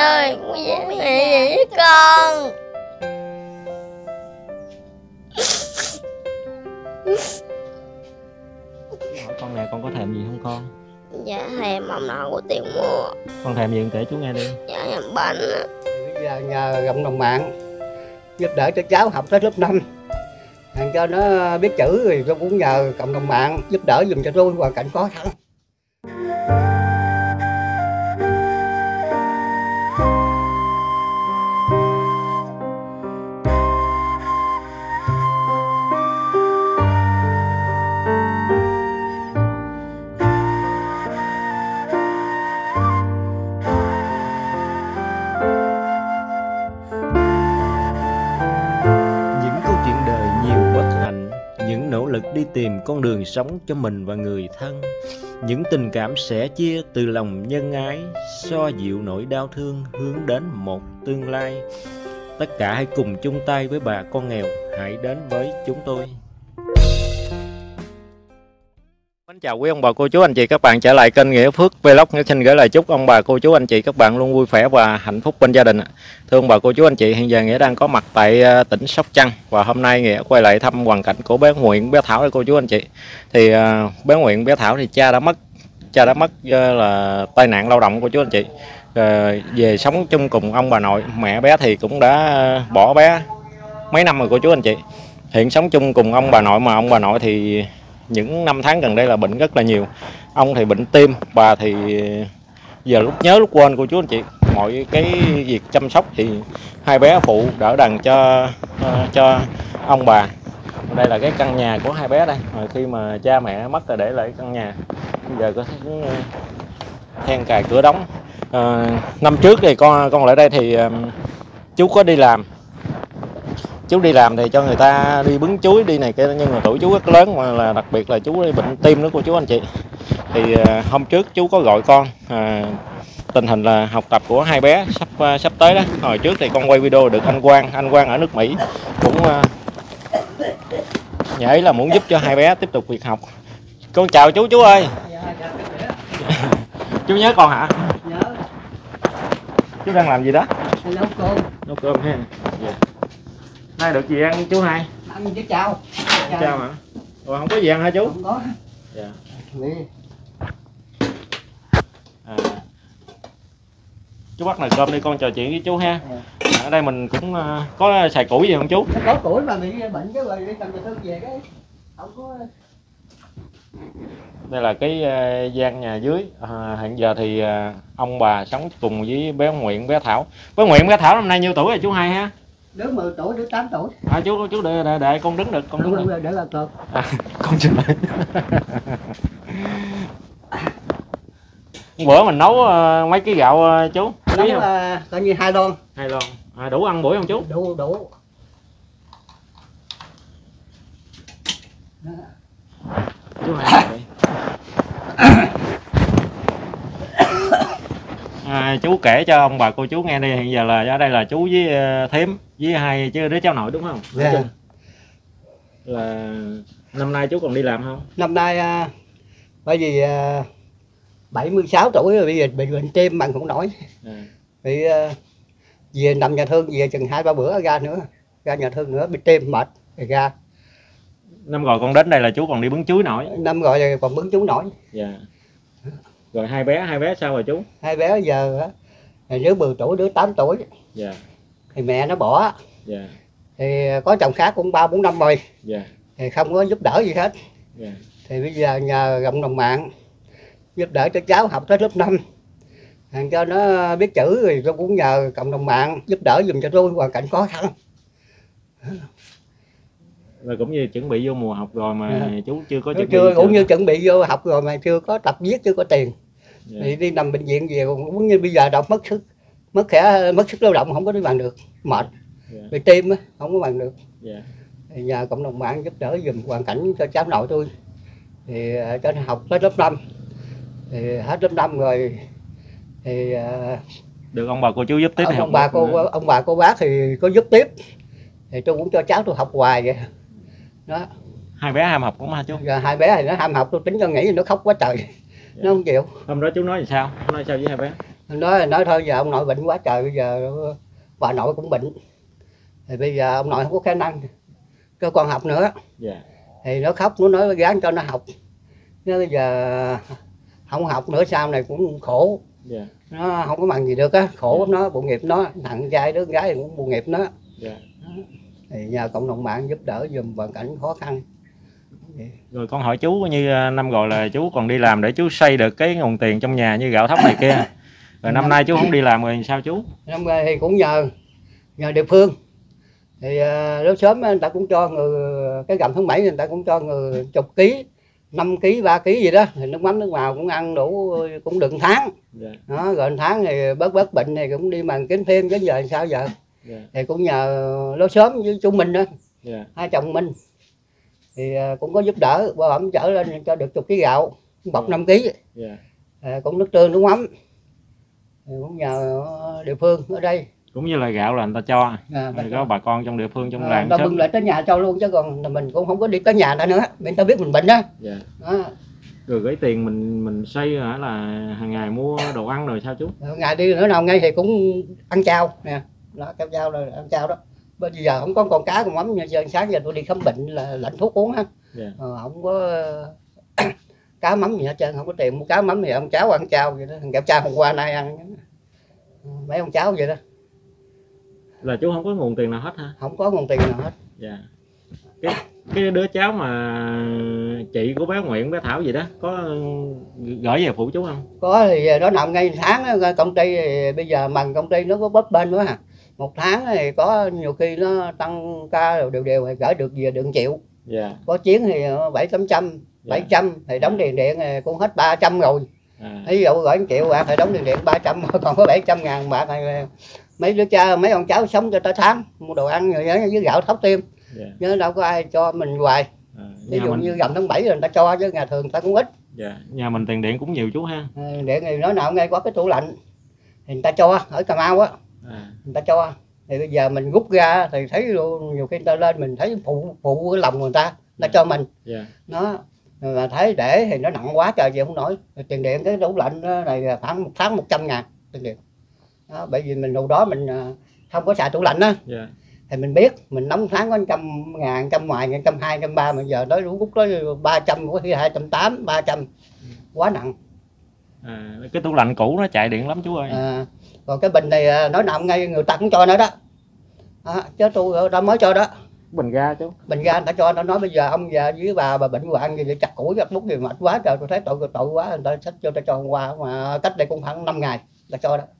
ơi, mẹ về với con. Hỏi con nè, con có thèm gì không con? Dạ thèm món nào của tiền mua. Con thèm gì kể chú nghe đi. Dạ thèm bánh. Bây giờ nhờ cộng đồng mạng giúp đỡ cho cháu học tới lớp 5, cho nó biết chữ, thì tôi cũng nhờ cộng đồng mạng giúp đỡ dùm cho tôi hoàn cảnh khó khăn. Những nỗ lực đi tìm con đường sống cho mình và người thân, những tình cảm sẻ chia từ lòng nhân ái, xoa dịu nỗi đau thương hướng đến một tương lai. Tất cả hãy cùng chung tay với bà con nghèo, hãy đến với chúng tôi. Xin chào quý ông bà cô chú anh chị các bạn trở lại kênh Nghĩa Phước Vlog. Nghĩa xin gửi lời chúc ông bà cô chú anh chị các bạn luôn vui khỏe và hạnh phúc bên gia đình. Thưa ông bà cô chú anh chị, hiện giờ Nghĩa đang có mặt tại tỉnh Sóc Trăng và hôm nay Nghĩa quay lại thăm hoàn cảnh của bé Nguyện, bé Thảo cô chú anh chị. Thì bé Nguyện, bé Thảo thì cha đã mất là tai nạn lao động của chú anh chị. Về sống chung cùng ông bà nội, mẹ bé thì cũng đã bỏ bé mấy năm rồi cô chú anh chị. Hiện sống chung cùng ông bà nội, mà ông bà nội thì những năm tháng gần đây là bệnh rất là nhiều. Ông thì bệnh tim, bà thì giờ lúc nhớ lúc quên cô chú anh chị. Mọi cái việc chăm sóc thì hai bé phụ đỡ đần cho ông bà. Đây là cái căn nhà của hai bé đây. Rồi khi mà cha mẹ mất là để lại căn nhà. Bây giờ có then cài cửa đóng. Năm trước thì con lại đây thì chú có đi làm. Chú đi làm thì cho người ta đi bứng chuối đi này kia, nhưng mà tuổi chú rất lớn, mà là đặc biệt là chú đi bệnh tim nữa cô chú anh chị. Thì hôm trước chú có gọi con tình hình là học tập của hai bé sắp tới đó. Hồi trước thì con quay video được anh Quang ở nước Mỹ cũng nhảy là muốn giúp cho hai bé tiếp tục việc học. Con chào chú ơi. Chú nhớ con hả? Nhớ. Chú đang làm gì đó? Nấu cơm ha. Yeah. Nay được gì ăn chú hai? Ăn với chào. Chào hả? Rồi không có gì ăn hả chú? Không có. Dạ. Chú bắt nồi cơm đi, con trò chuyện với chú ha. Ở đây mình cũng có xài củi gì không chú? Có củi mà bị bệnh cái rồi đi cầm nhà thương về cái không có. Đây là cái gian nhà dưới. Hiện giờ thì ông bà sống cùng với bé Nguyện, bé Thảo. Bé Nguyện, bé Thảo năm nay nhiêu tuổi rồi chú hai ha? Đứa 10 tuổi, đứa 8 tuổi. Chú để con đứng được, con đứng được. Để là cơm. Con xin lỗi. Bữa mình nấu mấy ký gạo chú? Nấu coi như 2 lon. 2 lon. Đủ ăn buổi không chú? Đủ. Chú hai. Chú kể cho ông bà cô chú nghe đi. Hiện giờ là ở đây là chú với thím với hai chứ đứa cháu nội đúng không? Dạ. Là năm nay chú còn đi làm không? Năm nay bởi vì 76 tuổi rồi, bây giờ bị bệnh tim bằng không nổi. Bị về nằm nhà thương, về chừng 2-3 bữa ra nhà thương nữa, bị tim mệt thì ra. Năm rồi con đến đây là chú còn đi bứng chuối nổi. Năm rồi còn bứng chuối nổi. Dạ. Rồi hai bé sao rồi chú? Hai bé giờ đứa 10 tuổi, đứa 8 tuổi. Dạ. Thì mẹ nó bỏ. Dạ. Thì có chồng khác cũng 3-4 năm rồi. Dạ. Thì không có giúp đỡ gì hết. Dạ. Thì bây giờ nhờ cộng đồng mạng giúp đỡ cho cháu học tới lớp 5, cho nó biết chữ, thì tôi cũng nhờ cộng đồng mạng giúp đỡ dùm cho tôi hoàn cảnh khó khăn. Rồi cũng như chuẩn bị vô mùa học rồi mà chú chưa có cũng như chuẩn bị vô học rồi mà chưa có tập viết, chưa có tiền. Thì đi nằm bệnh viện về cũng như bây giờ đọc mất sức lao động, không có đi bằng được, mệt. Bị tim á, không có bằng được. Thì nhờ cộng đồng mạng giúp đỡ dùm hoàn cảnh cho cháu nội tôi, thì cho nó học tới lớp 5. Thì hết lớp 5 rồi thì được ông bà cô chú giúp tiếp. Ông bà cô bác thì có giúp tiếp, thì tôi cũng cho cháu tôi học hoài vậy đó. Hai bé ham học cũng hả chú? Rồi hai bé thì nó ham học, tôi tính cho nghĩ nó khóc quá trời. Nó không chịu. Hôm đó chú nói gì sao? Nói sao với hai bé? Nói thôi giờ ông nội bệnh quá trời, bây giờ bà nội cũng bệnh, thì bây giờ ông nội không có khả năng cho con học nữa. Dạ. Thì nó khóc, nó nói gán cho nó học, nó bây giờ không học nữa sau này cũng khổ. Dạ. Nó không có bằng gì được á, khổ lắm. Nó bộ nghiệp nó, thằng trai đứa gái cũng bộ nghiệp nó. Dạ. Thì nhờ cộng đồng mạng giúp đỡ giùm hoàn cảnh khó khăn. Rồi con hỏi chú, như năm rồi là chú còn đi làm để chú xây được cái nguồn tiền trong nhà như gạo thóc này kia, rồi năm nay chú không đi làm rồi sao chú? Năm nay thì cũng nhờ địa phương, thì lúc sớm người ta cũng cho người cái rằm tháng 7 người ta cũng cho người chục ký, 5 ký 3 ký gì đó, thì nước mắm nước màu cũng ăn đủ, cũng được 1 tháng. Dạ. Đó, rồi 1 tháng thì bớt bệnh thì cũng đi mần kiếm thêm, đến giờ sao giờ. Dạ. Thì cũng nhờ lúc sớm với chú Minh đó. Dạ. Hai chồng Minh thì cũng có giúp đỡ, bảo ẩm chở lên cho được chục ký gạo, bọc 5 ký. Dạ. Cũng nước tương nước mắm, thì cũng nhờ địa phương ở đây. Cũng như là gạo là người ta cho, có bà con trong địa phương trong làng ta bưng lại tới nhà cho luôn, chứ còn mình cũng không có đi tới nhà ta nữa, mình ta biết mình bệnh đó. Dạ. Rồi cái tiền mình xây hả, là hàng ngày mua đồ ăn rồi sao chú? Ngày đi nữa nào ngay thì cũng ăn chao nè, đó, cam chao rồi ăn chao đó. Bây giờ không có con cá con mắm, giờ sáng giờ tôi đi khám bệnh là lãnh thuốc uống á. Dạ. Không có cá mắm gì hết trơn, không có tiền mua cá mắm thì ăn cháo ăn chao vậy đó, thằng kẹo chao hôm qua nay ăn mấy ông cháo vậy đó. Là chú không có nguồn tiền nào hết hả? Không có nguồn tiền nào hết. Dạ. Cái đứa cháu mà chị của bé Nguyện, bé Thảo gì đó, có gửi về phụ chú không? Có, thì nó nằm ngay tháng đó, công ty thì bây giờ bằng công ty nó có bấp bênh quá. 1 tháng thì có nhiều khi nó tăng ca đều thì gửi được về được 1 triệu. Dạ. Có chuyến thì 700, 700 thì đóng tiền điện thì cũng hết 300 rồi. Ví dụ gửi 1 triệu bạc thì đóng tiền điện 300, còn có 700.000 bạc này mấy đứa cha mấy ông cháu sống cho tới tháng, mua đồ ăn rồi với gạo thóc tim. Nhớ đâu có ai cho mình hoài. Ví dụ như rằm tháng 7 rồi người ta cho, chứ ngày thường người ta cũng ít. Dạ. Nhà mình tiền điện cũng nhiều chú ha. Điện thì nói nào ngay có cái tủ lạnh thì người ta cho, ở Cà Mau á. Người ta cho, thì bây giờ mình rút ra thì thấy luôn, nhiều khi người ta lên mình thấy phụ cái lòng người ta cho mình. Nó mà thấy để thì nó nặng quá trời gì không nổi. Tiền điện cái tủ lạnh này khoảng 1 tháng 100.000 tiền điện. Đó, bởi vì mình hồi đó mình không có xài tủ lạnh á. Thì mình biết mình nóng tháng có 100.000, 100 ngoài, 120, 130, mà giờ nói rút tới 300, có khi 280, 300, quá nặng. Cái tủ lạnh cũ nó chạy điện lắm chú ơi. Còn cái bình này nói nào ngay người ta cũng cho nó đó. Chứ tôi đã mới cho đó. Bình ga chú. Bình ga người ta cho, nó nói bây giờ ông già với bà bệnh hoạn gì chặt củi chặt bút gì mệt quá trời, tôi thấy tội quá, người ta xách cho ta cho hôm qua, mà cách đây cũng khoảng 5 ngày là cho đó.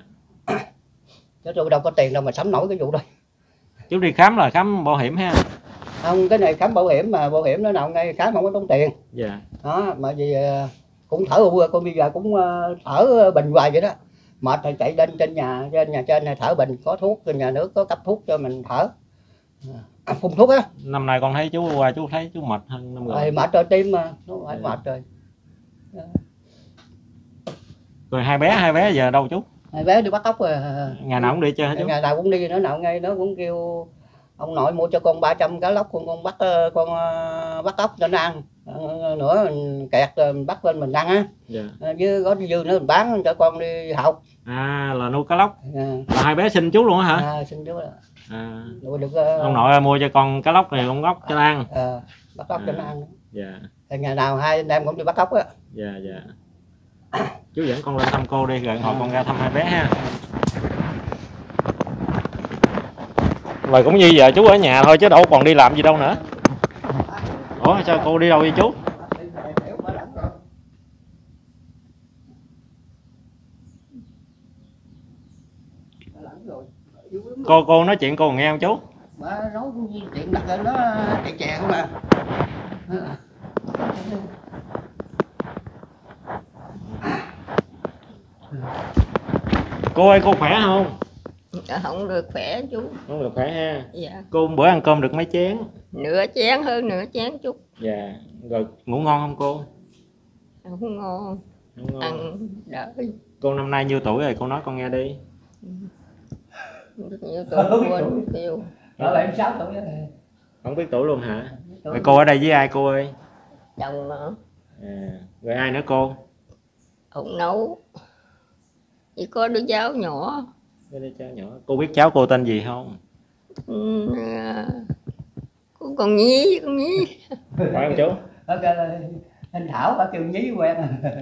Chứ tôi đâu có tiền đâu mà sắm nổi cái vụ đó. Chú đi khám là khám bảo hiểm ha? Không, cái này khám bảo hiểm, mà bảo hiểm nó nào ngay khám không có tốn tiền. Đó, mà vì cũng thở con bây giờ cũng thở bình hoài vậy đó. Mệt thì chạy lên trên nhà trên này thở bình, có thuốc, nhà nước có cấp thuốc cho mình thở. Phun thuốc á. Năm nay con thấy chú qua chú thấy chú mệt hơn năm rồi. Mệt rồi, tim mà nó phải mệt rồi. Rồi hai bé giờ đâu chú? Hai bé đi bắt ốc rồi. Ngày nào cũng đi chơi hả chú? Ngày nào cũng đi, nó nào ngay nó cũng kêu ông nội mua cho con 300 cá lóc, con bắt ốc cho nó ăn. Nữa mình kẹt rồi mình bắt lên mình ăn á. Với có dư nữa mình bán cho con đi học. Là nuôi cá lóc. Là hai bé xin chú luôn hả? Xin chú. Được, ông nội mua cho con cá lóc này, con ốc cho nó ăn. Bắt ốc cho nó ăn. Thì ngày nào hai anh em cũng đi bắt ốc á. Chú dẫn con lên thăm cô đi, rồi hồi con ra thăm hai bé ha. Rồi cũng như giờ chú ở nhà thôi chứ đâu còn đi làm gì đâu nữa. Ủa sao cô đi đâu vậy chú? Cô nói chuyện cô còn nghe không chú? Nói chuyện đặt lên nó chạy chè không à. Cô ơi, cô khỏe không? Không được khỏe chú. Không được khỏe ha. Dạ. Cô bữa ăn cơm được mấy chén? Nửa chén, hơn nửa chén chút. Dạ. Rồi ngủ ngon không cô? Không ngon. Không ngon. Ăn đỡ. Cô năm nay nhiêu tuổi rồi, cô nói con nghe đi. Nhiêu tuổi quên kêu. 76 tuổi rồi. Không biết tuổi luôn hả? Rồi cô ở đây với ai cô ơi? Chồng nữa. Rồi ai nữa cô? Ông nấu. chỉ có đứa cháu nhỏ. Đứa cháu nhỏ. Cô biết cháu cô tên gì không? Con Nhí, con Nhí. Phải không chú? Anh Thảo bà kêu Nhí quen.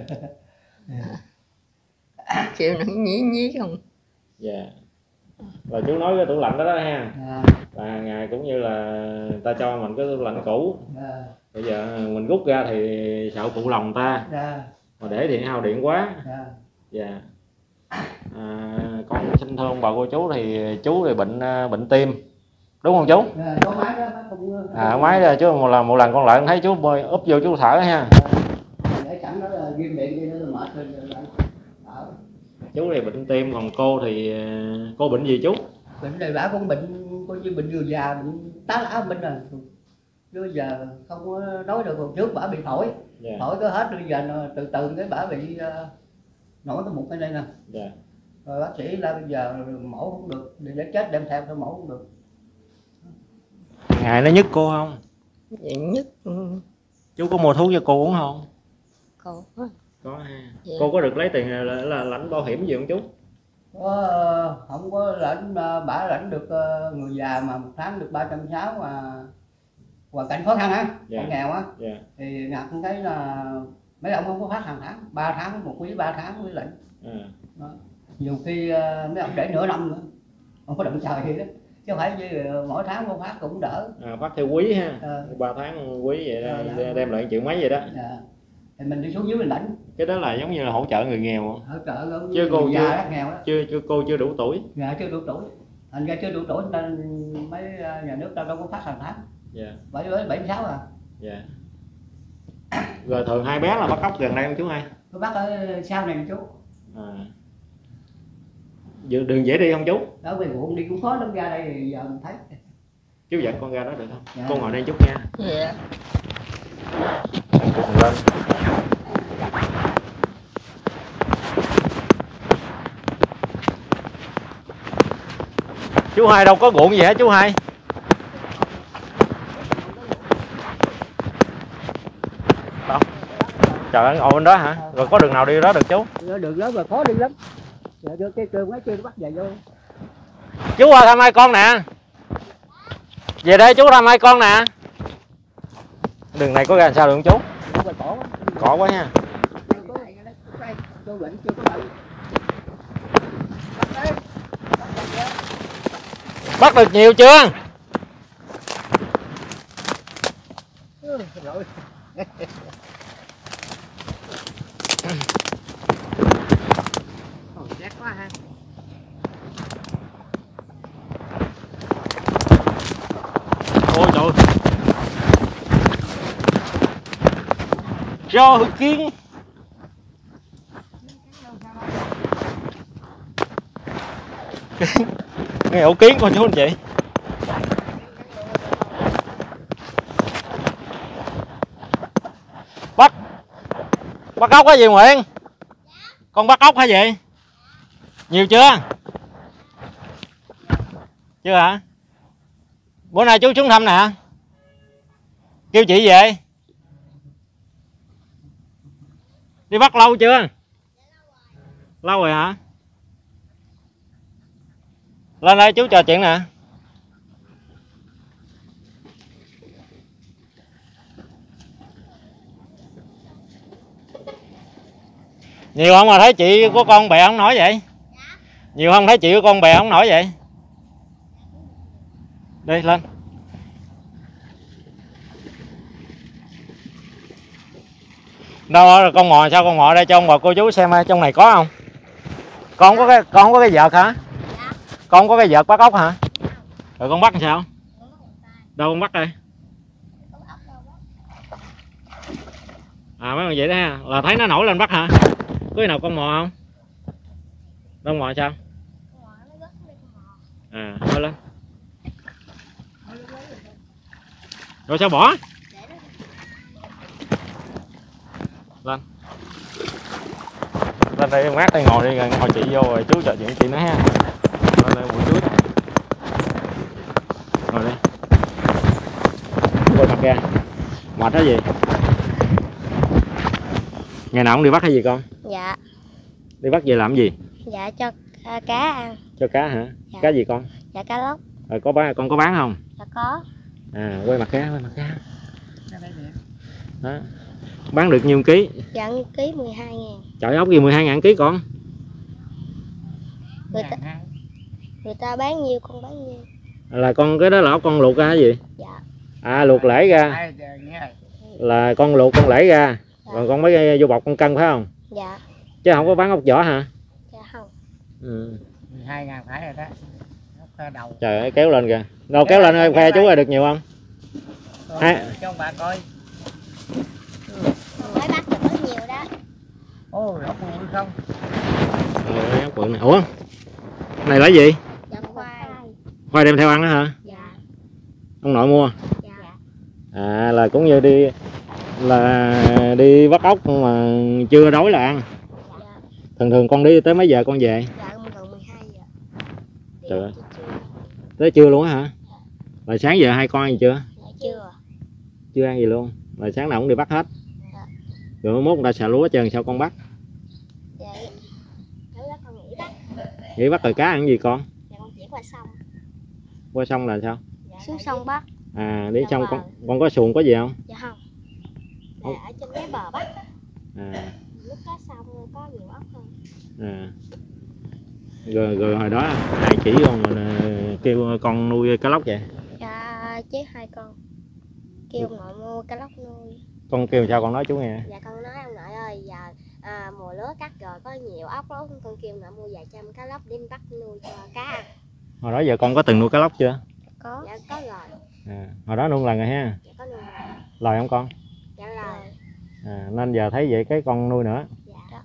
Kêu nó Nhí không. Dạ. Và chú nói cái tủ lạnh đó đó ha. Và hàng ngày cũng như là ta cho mình cái tủ lạnh cũ. Bây giờ mình rút ra thì sợ phụ lòng ta. Mà để điện hao điện quá. Dạ. Con xin thưa ông bà cô chú thì chú thì bệnh tim. Đúng không chú? Máy ra chú một lần con lại thấy chú bơi úp vô chú thở ha. Để sẵn đó là viêm điện đi nó mệt rồi. Chú thì bệnh tim, còn cô thì cô bệnh gì chú? Bệnh này bả cũng bệnh coi như bệnh vừa già, bệnh tá lá bệnh rồi. Chứ giờ không có nói được, còn trước bả bị phổi. Phổi có hết bây giờ từ từ cái bả bị nổi cái mụn cái đây nè. Rồi bác sĩ là bây giờ mổ không được, để chết đem theo thôi, mổ không được. Ngày nó nhức cô không? Vậy nhất. Chú có mua thuốc cho cô uống không? Có ha. Dạ. Cô có được lấy tiền là lãnh bảo hiểm gì không chú? Không có lãnh, bả lãnh được người già mà một tháng được 360 mà hoàn cảnh khó khăn á, nghèo á. Thì ngặt thấy là mấy ông không có phát hàng tháng, 3 tháng một quý, 3 tháng mới lãnh. Nhiều khi mấy ông để nửa năm nữa, không có động trời gì đó. Chứ không phải như mỗi tháng một phát cũng đỡ. Phát theo quý ha. 3 tháng quý vậy đó, đem lại 1 triệu mấy vậy đó. Thì mình đi xuống dưới mình lãnh. Cái đó là giống như là hỗ trợ người nghèo. Hỗ trợ chứ cô già rất nghèo đó. Cô chưa đủ tuổi. Dạ chưa đủ tuổi. Thành ra chưa đủ tuổi nên mấy nhà nước đâu có phát hàng tháng. Dạ. 76 à. Dạ. Rồi thường hai bé là bắt cóc gần đây không chú hai? Tôi bắt ở sau này chú. Đường dễ đi không chú? Đó về ruộng đi cũng khó lắm, ra đây thì giờ mình thấy. Chú dẫn con ra đó được không? Dạ. Con ngồi đây chút nha. Dạ. Lên. Chú hai đâu có ruộng gì hả chú hai? Đâu? Trời ơi, ngồi bên đó hả? Rồi có đường nào đi đó được chú? Đường đó mà khó đi lắm. Giờ cái trường mấy chưa bắt về vô. Chú ơi, thăm hai con nè. Về đây chú thăm hai con nè. Đường này có ra làm sao được không chú? Cỏ quá nha. Bắt được nhiều chưa? Rét quá ha. Ôi trời. Trời kiến. Nghe ổ kiến con chú anh chị. Bắt ốc cái gì Nguyễn? Con bắt ốc hả vậy? Nhiều chưa? Chưa hả? Bữa nay chú xuống thăm nè. Kêu chị về. Đi bắt lâu chưa? Lâu rồi hả? Lên đây chú trò chuyện nè. Nhiều không mà thấy chị của con bè không nổi vậy? Nhiều không thấy chị của con bè không nổi vậy? Đi lên. Đâu rồi con mò sao con mò đây cho ông bà cô chú xem trong này có không? Con không có cái vợt hả? Con không có cái vợt bắt ốc hả? Rồi con bắt làm sao? Đâu con bắt đây? Mấy con vậy đó ha. Là thấy nó nổi lên bắt hả? Có khi nào con mò không? Đâu mò sao? Thôi lên. Rồi sao bỏ? Lên. Lên đây mát đây ngồi đi, ngồi chị vô rồi chú trò chuyện chị nói ha. Lên đây buổi chuối. Ngồi đi. Quay mặt ra. Mệt cái gì? Ngày nào cũng đi bắt hay gì con? Dạ. Đi bắt về làm gì? Dạ cho cá ăn. Cho cá hả? Dạ. Cá gì con? Dạ cá lóc. Rồi có bán, con có bán không? Dạ có. À, quay mặt cá. Đó. Bán được nhiêu ký? Dạ ký 12.000. Trời, ốc gì 12.000 ký con? Người ta bán nhiêu con bán nhiêu. Là con cái đó là ốc con luộc ra hả gì? Dạ. À, luộc lễ ra. Là con luộc con lễ ra. Dạ. Còn con mới vô bọc con cân phải không? Dạ. Chứ không có bán ốc vỏ hả? Dạ không. 12.000 phải rồi đó. Đầu. Trời ơi, kéo lên kìa. Đâu kéo lên em khoe chú ơi, được nhiều không? Cho ông bà coi. Mới bắt được rất nhiều đó. Ôi, ốc bự không? Ốc bự này. Ủa? Này là gì? Dạ khoai. Khoai đem theo ăn đó hả? Dạ. Ông nội mua? Dạ. À, là cũng như đi bắt ốc mà chưa đói là ăn. Dạ. Thường con đi tới mấy giờ con về? Dạ gần 12 giờ. Trời ơi. Tới trưa luôn á hả? Là sáng giờ hai con ăn gì chưa? Dạ chưa. Chưa ăn gì luôn. Là sáng nào cũng đi bắt hết. Dạ. Rồi mới mốt người ta xả lúa trơn sao con bắt? Dạ. Cháu đó con nghỉ bắt. Nghĩ bắt rồi cá ăn gì con? Dạ con chỉ qua sông. Qua sông là sao? Dạ, xuống sông bắt. À, đi Dạ sông vâng. con có xuồng có gì không? Dạ không. Dạ ở trên cái bờ bắt á. À, Lúc đó xong có nhiều ốc hơn. à. Rồi hồi đó ai chỉ con mà kêu con nuôi cá lóc vậy? Dạ chế 2 con. Kêu ông nội mua cá lóc nuôi. Con kêu sao con nói chú nghe? Dạ con nói ông nội ơi, giờ mùa lúa cắt rồi có nhiều ốc lắm, con kêu nội mua vài trăm cá lóc đem bắt nuôi cho cá ăn. Hồi đó giờ con có từng nuôi cá lóc chưa? Có. Dạ có rồi. À, hồi đó nuôi lần rồi ha. Dạ có nuôi rồi. Lời không con? Dạ lời. À, nên giờ thấy vậy cái con nuôi nữa. Dạ đó.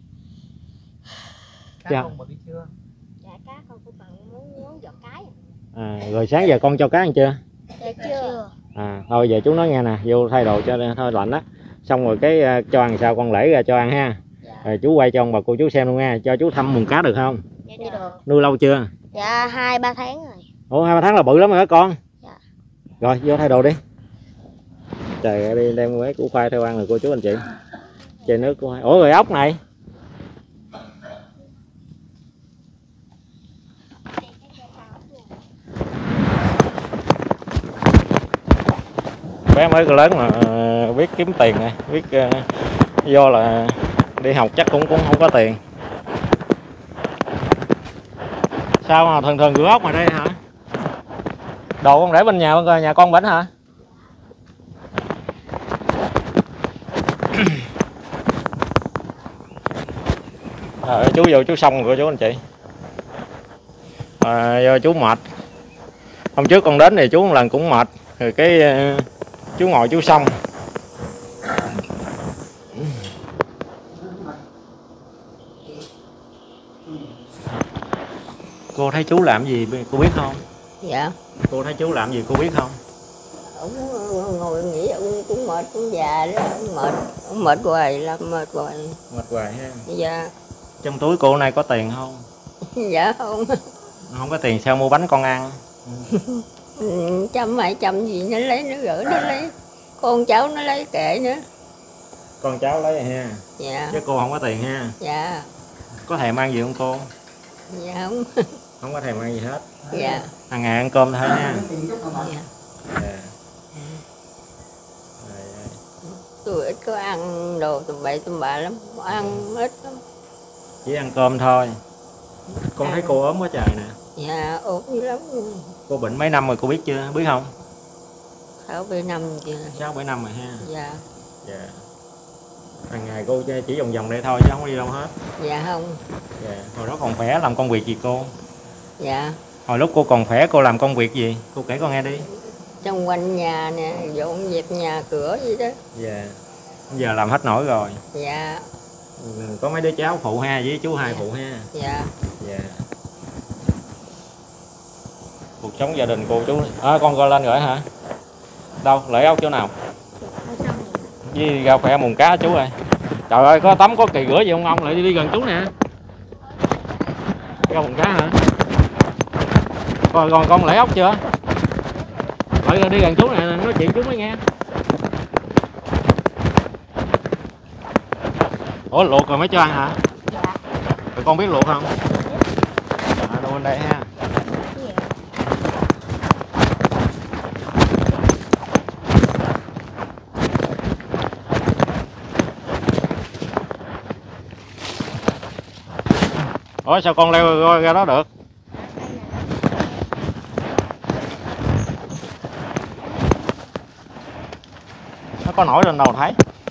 Cá con bự chưa? Dạ cá con cũng bằng muốn giọt cái. À, rồi sáng giờ con cho cá ăn chưa? Dạ chưa. À, thôi giờ chú nói nghe nè, vô thay đồ cho thôi lạnh đó. Xong rồi cái cho ăn sao con lễ ra cho ăn ha. Dạ. Rồi chú quay cho ông bà cô chú xem luôn nha, cho chú thăm mùng cá được không? Dạ được. Nuôi lâu chưa? Dạ 2-3 tháng rồi. Ủa 2-3 tháng là bự lắm rồi đó con. Dạ. Rồi vô thay đồ đi. Trời ơi, đi đem mấy củ khoai theo ăn rồi cô chú anh chị. Chai nước của. Ủa rồi ốc này. Bé mới lớn mà biết kiếm tiền này, biết do là đi học chắc cũng không có tiền. Sao mà thường rửa ốc ngoài đây hả? Đồ con để bên nhà con bển hả? Rồi chú vô chú xong rồi chú anh chị. Do chú mệt. Hôm trước con đến thì chú một lần cũng mệt. Rồi cái chú ngồi chú xong. Cô thấy chú làm gì cô biết không? Dạ. Cô thấy chú làm gì cô biết không? Ông ngồi nghỉ, ông cũng mệt, cũng già đó, ông mệt hoài, làm mệt hoài. Mệt hoài ha. Dạ. Trong túi cô này có tiền không? Dạ không. Không có tiền sao mua bánh con ăn? Trăm 200 gì nó lấy, nó gửi nó lấy. Con cháu nó lấy kệ nữa. Con cháu lấy ha. Dạ. Chứ cô không có tiền ha. Dạ. Có thèm ăn gì không cô? Dạ không. Không có thèm ăn gì hết. Dạ. Hàng ngày ăn cơm thôi ha. Dạ. Dạ. Tôi ít có ăn đồ tầm bậy tầm bạ lắm, ăn ít lắm. Chỉ ăn cơm thôi. Con thấy cô ốm quá trời nè. Dạ ốm dữ lắm. Cô bệnh mấy năm rồi cô biết chưa? Biết không? 6-7 năm chưa. 6-7 năm rồi ha. Dạ. Dạ. Hàng ngày cô chỉ vòng vòng đây thôi chứ không có đi đâu hết. Dạ không. Dạ. Hồi đó còn khỏe làm công việc gì cô? Dạ. Hồi lúc cô còn khỏe cô làm công việc gì? Cô kể con nghe đi. Trong quanh nhà nè, dọn dẹp nhà cửa gì đó. Dạ. Giờ làm hết nổi rồi. Dạ. Có mấy đứa cháu phụ ha với chú hai phụ ha. Dạ. Dạ. Cuộc sống gia đình cô chú. Con coi lên rồi hả? Đâu? Lấy ốc chỗ nào? Với rau khỏe mùng cá chú ơi. Trời ơi có tắm có kỳ rửa gì không ông? Lại đi gần chú nè. Rau mùng cá hả? Rồi con lấy ốc chưa? Lại đi gần chú nè, nói chuyện chú mới nghe. Ủa luộc rồi mới cho ăn hả? Dạ. Rồi con biết luộc không? Đâu bên đây ha. Ủa sao con leo ra đó được? Nó có nổi lên đâu thấy.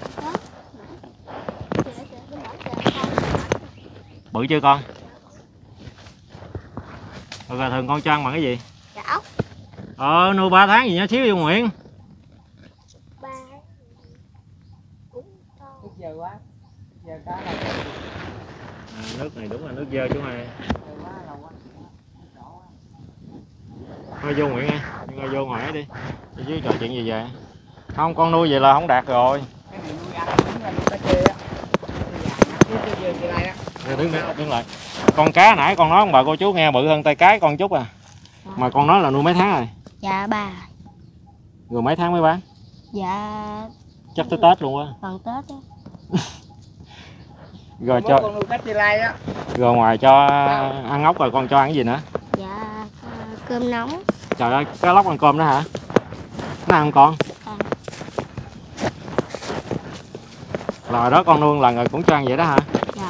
Bự chưa con? Rồi thường con cho ăn bằng cái gì? Dạ ốc. Nuôi 3 tháng gì nhỏ xíu vô Nguyện. Ba. Nước dơ quá. Dơ cá là Nước này đúng là nước dơ chú hai. dơ quá lâu quá. Thôi vô Nguyện nha, nhưng vô ngoài đi. Chứ trò chuyện gì vậy? Không, con nuôi vậy là không đạt rồi. Cái này nuôi ăn đúng là nuôi cá chê á. Dơ lại á. Đứng lại. Con cá nãy con nói ông bà cô chú nghe bự hơn tay cái con chút à. Mà con nói là nuôi mấy tháng rồi? Dạ 3. Rồi mấy tháng mới bán? Dạ Chắc tới Tết luôn á. còn Tết á. Rồi Con cho nuôi cá chê lai á. rồi ngoài cho ăn ốc rồi con cho ăn cái gì nữa? Dạ cơm nóng. Trời ơi, cá lóc ăn cơm đó hả? Nó ăn không con? Ăn. Rồi đó con nuôi lần rồi cũng cho ăn vậy đó hả? Dạ.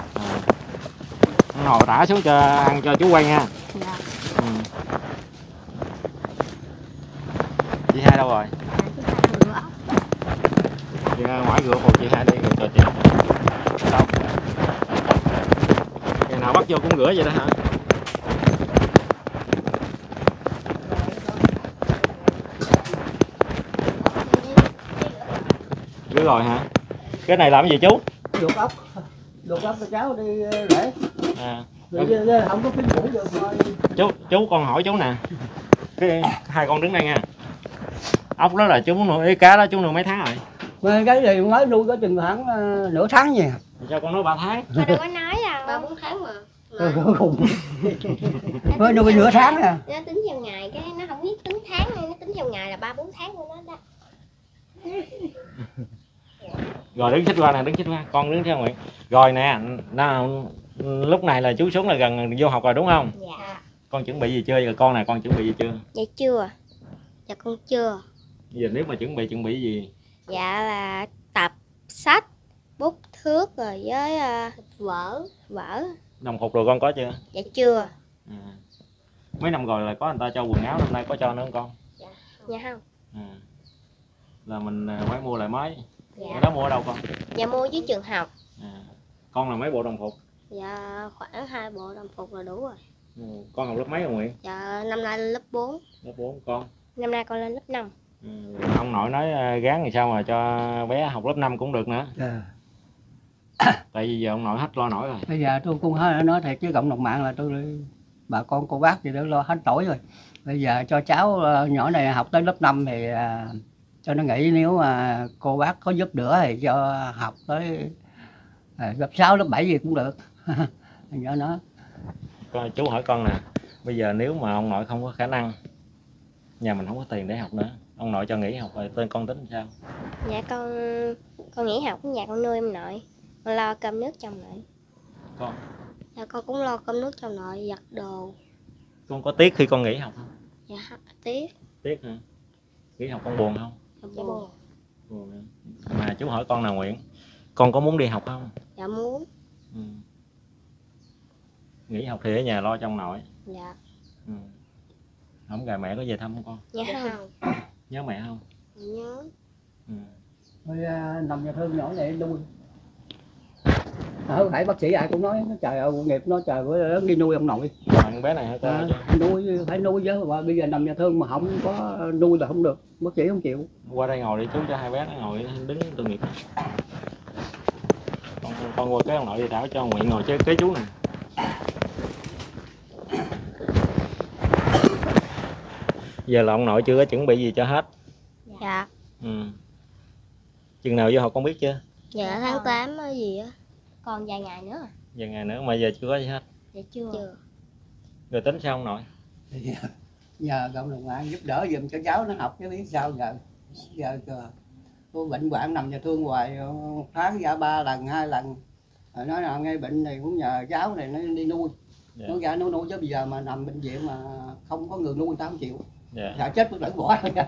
Hồi thả xuống cho ăn cho chú quay nha. Dạ. Ừ. Chị hai đâu rồi? Chị ra ngoài rửa phụ chị hai đi rồi cho chị. Đâu? Ngày nào bắt vô cũng rửa vậy đó hả? Rửa rồi hả? Cái này làm cái gì chú? Luộc ốc cho cháu đi để. À. Không có phím ngủ được rồi. Chú con hỏi chú nè. Hai con đứng đây nha. Ốc đó là chú nuôi, ý cá đó chú nuôi mấy tháng rồi? Mà cái này mới nuôi có chừng khoảng nửa tháng nha. Sao con nói 3 tháng? Con đâu có nói à 3-4 tháng mà. Mới nuôi nửa tháng à. Nó tính theo ngày cái nó không biết tính tháng nên nó tính theo ngày là 3-4 tháng của nó đó. Rồi đứng xích qua nè, đứng xích qua, con đứng theo Nguyện. Rồi nè, lúc này là chú xuống là gần vô học rồi đúng không? Dạ. Con chuẩn bị gì chưa? Rồi con này con chuẩn bị gì chưa? Dạ chưa. Dạ con chưa. Giờ nếu mà chuẩn bị gì? Dạ là tập sách, bút thước rồi với vở. Đồng phục rồi con có chưa? Dạ chưa. À. Mấy năm rồi là có người ta cho quần áo, năm nay có cho nữa không con? Dạ không. À. Là mình phải mua lại mới. Dạ. Cái đó mua ở đâu con? Dạ mua với trường học. À. Con là mấy bộ đồng phục? Dạ khoảng 2 bộ đồng phục là đủ rồi. Ừ. Con học lớp mấy rồi Nguyễn? Dạ năm nay lên lớp 4. Lớp 4 con. Năm nay con lên lớp 5. Ừ. Ông nội nói gán thì sao mà cho bé học lớp 5 cũng được nữa. Tại vì giờ ông nội hết lo nổi rồi. Bây giờ tôi cũng nói thiệt chứ cộng đồng mạng là tôi bà con cô bác gì đó lo hết nổi rồi. Bây giờ cho cháu nhỏ này học tới lớp 5 thì cho nó nghỉ, nếu mà cô bác có giúp đỡ thì cho học tới lớp 6, lớp 7 gì cũng được. Nhỏ nó. Chú hỏi con nè, bây giờ nếu mà ông nội không có khả năng, nhà mình không có tiền để học nữa, ông nội cho nghỉ học rồi tên con tính sao? Dạ con nghỉ học nhà con nuôi em nội. Con lo cơm nước cho nội. Con? Dạ con cũng lo cơm nước cho nội, giặt đồ. Con có tiếc khi con nghỉ học không? Dạ tiếc. Tiếc hả? Nghỉ học con buồn không? Dạ buồn. Buồn hả? Mà chú hỏi con nào Nguyễn, con có muốn đi học không? Dạ muốn. Ừ. Nghỉ học thì ở nhà lo cho ông nội. Dạ. Ừ. Không gà mẹ có về thăm không con? Dạ không. Nhớ mẹ không? Nhớ. Ừ. Thôi nằm nhà thương nhỏ này nuôi. Phải bác sĩ ai cũng nói trời ơi nghiệp nó trời bữa đi nuôi ông nội. Con bé này hả con? Nuôi phải nuôi chứ, mà bây giờ nằm nhà thương mà không có nuôi là không được, bác sĩ không chịu. Qua đây ngồi đi chú cho hai bé nó ngồi đứng tội nghiệp. Con qua cái ông nội đi Thảo cho Nguyện ngồi chơi kế chú nè. Giờ là ông nội chưa có chuẩn bị gì cho hết. Dạ. Ừ. Chừng nào vô học con biết chưa? Dạ tháng 8 gì á. Còn vài ngày nữa. Vài ngày nữa mà giờ chưa có gì hết. Dạ chưa. Rồi tính sao ông nội? Nhờ cộng đồng mạng giúp đỡ giùm cho cháu nó học chứ biết sao giờ. Giờ tôi bệnh hoạn nằm nhà thương hoài, tháng ra 3 lần 2 lần Nói là ngay bệnh này cũng nhờ cháu này nó đi nuôi. Nó ra nó nuôi chứ bây giờ mà nằm bệnh viện mà không có người nuôi tao không chịu. Sợ chết tôi lẫn bỏ thôi nha.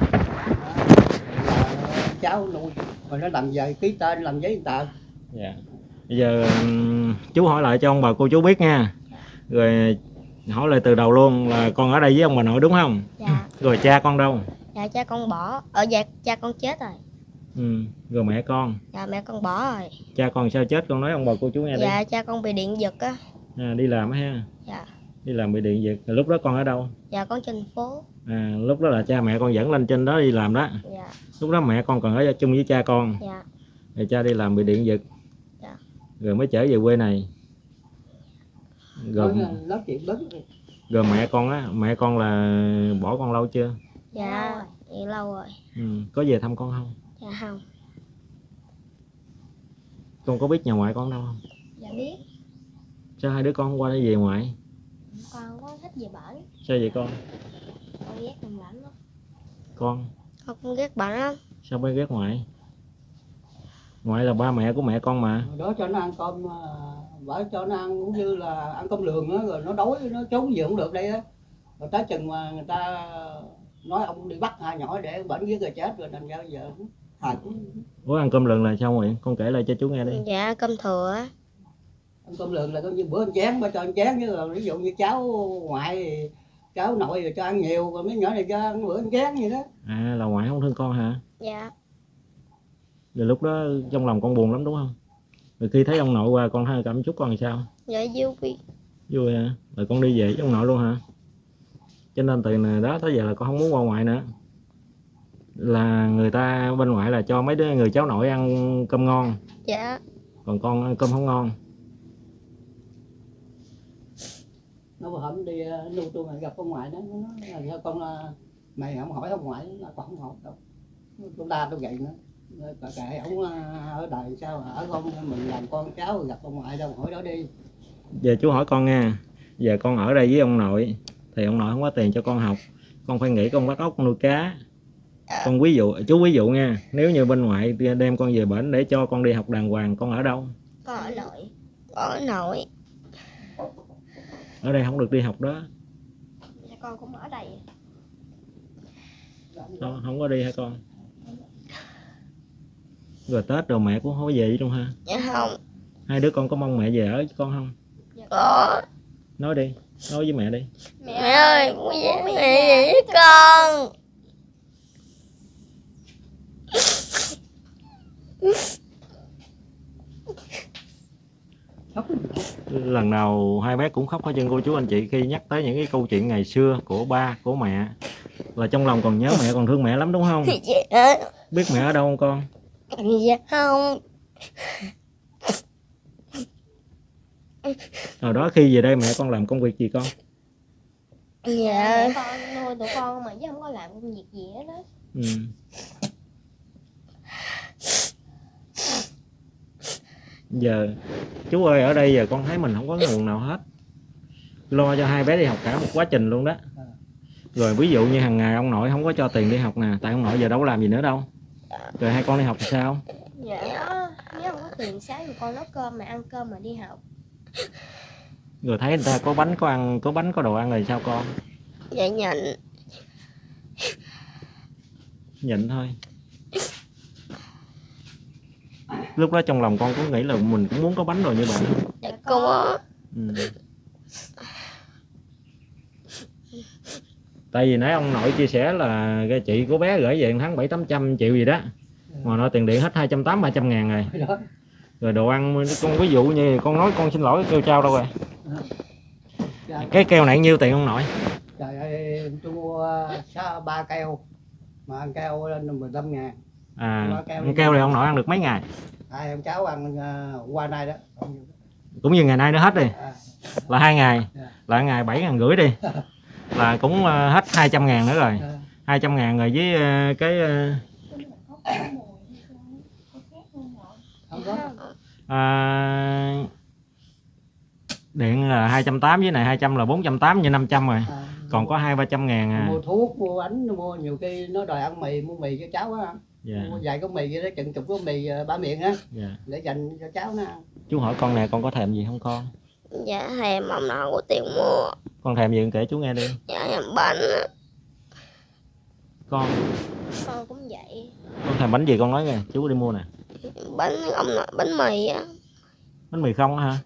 Cháu nuôi rồi nó làm giờ ký tên làm giấy tờ. Bây giờ chú hỏi lại cho ông bà cô chú biết nha. Rồi hỏi lại từ đầu luôn là con ở đây với ông bà nội đúng không? Dạ. Rồi cha con đâu? Dạ cha con bỏ. Dạ cha con chết rồi. Rồi mẹ con? Dạ mẹ con bỏ rồi. Cha con sao chết con nói ông bà cô chú nghe đi. Dạ cha con bị điện giật á. Đi làm á ha. Dạ. Đi làm bị điện giật. Lúc đó con ở đâu? Dạ con trên phố. Lúc đó là cha mẹ con dẫn lên trên đó đi làm đó. Dạ. Lúc đó mẹ con còn ở chung với cha con. Dạ. Rồi cha đi làm bị điện giật. Dạ. Rồi mới trở về quê này. Rồi mẹ con là bỏ con lâu chưa? Dạ lâu rồi. Có về thăm con không? Dạ không. Con có biết nhà ngoại con đâu không? Dạ biết. Sao hai đứa con không qua đây về ngoại? Con có thích về bển. Sao vậy con? Con ghét đồng lãnh lắm. Con Con ghét bển lắm. sao mới ghét ngoại? Ngoại là ba mẹ của mẹ con mà. Đó cho nó ăn cơm, vợ cho nó ăn cũng như là ăn cơm lường đó, rồi nó đói nó trốn gì không được đây á. Rồi tới chừng mà người ta nói ông đi bắt hai nhỏ để bệnh với người chết rồi thành ra giờ Ủa ăn cơm lường là sao Nguyện? Con kể lại cho chú nghe đi. Dạ cơm thừa á. Ăn cơm lường là coi như bữa ăn chén, ba cho ăn chén, chứ rồi ví dụ như cháu ngoại thì cháu nội rồi cho ăn nhiều, còn mấy nhỏ này cho ăn bữa ăn chén vậy đó. Là ngoại không thương con hả? Dạ. Rồi lúc đó trong lòng con buồn lắm đúng không? Rồi khi thấy ông nội qua con thấy cảm xúc con làm sao? Dạ vui. Vui hả? Rồi con đi về với ông nội luôn hả? Cho nên từ đó tới giờ là con không muốn qua ngoại nữa. Là người ta bên ngoại là cho mấy đứa người cháu nội ăn cơm ngon. Dạ. Còn con ăn cơm không ngon. Nó vừa hổm đi nuôi tôi mà gặp ông ngoại đó, nó nói là con mày không hỏi ông ngoại, là con không hỏi đâu. Tôi la tôi gậy nữa. Kệ ông ở đời sao ở không, mình làm con cháu gặp ông ngoại đâu, hỏi đó đi. Giờ chú hỏi con nha. Giờ con ở đây với ông nội thì ông nội không có tiền cho con học. Con phải nghĩ con bắt ốc nuôi cá. Con chú ví dụ nha, nếu như bên ngoại đem con về bển để cho con đi học đàng hoàng, con ở đâu? Con ở nội. Con ở nội. Ở đây không được đi học đó. Dạ con cũng ở đây. Đó, không có đi hả con? Rồi Tết rồi mẹ cũng không có về với luôn ha? Dạ không. Hai đứa con có mong mẹ về ở với con không? Dạ có. Nói đi, nói với mẹ đi. Mẹ ơi, muốn về mẹ về với con. Lần nào hai bé cũng khóc hết trơn cô chú anh chị khi nhắc tới những cái câu chuyện ngày xưa của ba, của mẹ. Là trong lòng còn nhớ mẹ, còn thương mẹ lắm đúng không? Dạ. Biết mẹ ở đâu không con? Dạ không. Hồi đó khi về đây mẹ con làm công việc gì con? Dạ con nuôi tụi con mà chứ không có làm công việc gì hết đó. Giờ chú ơi, ở đây giờ con thấy mình không có nguồn nào hết, lo cho hai bé đi học cả một quá trình luôn đó. Rồi ví dụ như hàng ngày ông nội không có cho tiền đi học nè, tại ông nội giờ đâu có làm gì nữa đâu. Rồi hai con đi học thì sao? Dạ nếu không có tiền sáng thì con nấu cơm mà ăn cơm mà đi học. Rồi thấy người ta có bánh có ăn, có bánh có đồ ăn rồi sao con? Dạ nhịn. Nhịn thôi. Lúc đó trong lòng con cũng nghĩ là mình cũng muốn có bánh rồi như bạn. Dạ có. Tại vì nãy ông nội chia sẻ là chị của bé gửi về tháng 700-800 triệu gì đó, mà nội tiền điện hết 280-300 ngàn rồi. Rồi đồ ăn con ví dụ như con nói con xin lỗi kêu trao đâu rồi? Cái keo này nhiêu tiền ông nội? Trời ơi, tôi mua 3 keo mà ăn keo lên 15 ngàn. Ăn keo này ông nội ăn được mấy ngày? Hai ông cháu ăn qua nay đó. Cũng như ngày nay nó hết đi. Là 2 ngày, là ngày 7.500 đi. Là cũng hết 200 ngàn nữa rồi. 200 ngàn rồi với cái điện là 280 với này 200 là 480 như 500 rồi. Còn có 200-300 ngàn à. Mua thuốc, mua bánh, mua nhiều khi nó đòi ăn mì, mua mì cho cháu á. Mua vài cái mì vậy đó, chừng chục cái mì 3 miệng á. Để dành cho cháu nó ăn. Chú hỏi con nè, con có thèm gì không con? Dạ thèm ông nào có tiền mua. Con thèm gì kể chú nghe đi. Dạ thèm bánh á. Con Cũng vậy. con thèm bánh gì con nói nghe, chú đi mua nè. Bánh ông nội, bánh mì á. Bánh mì không hả?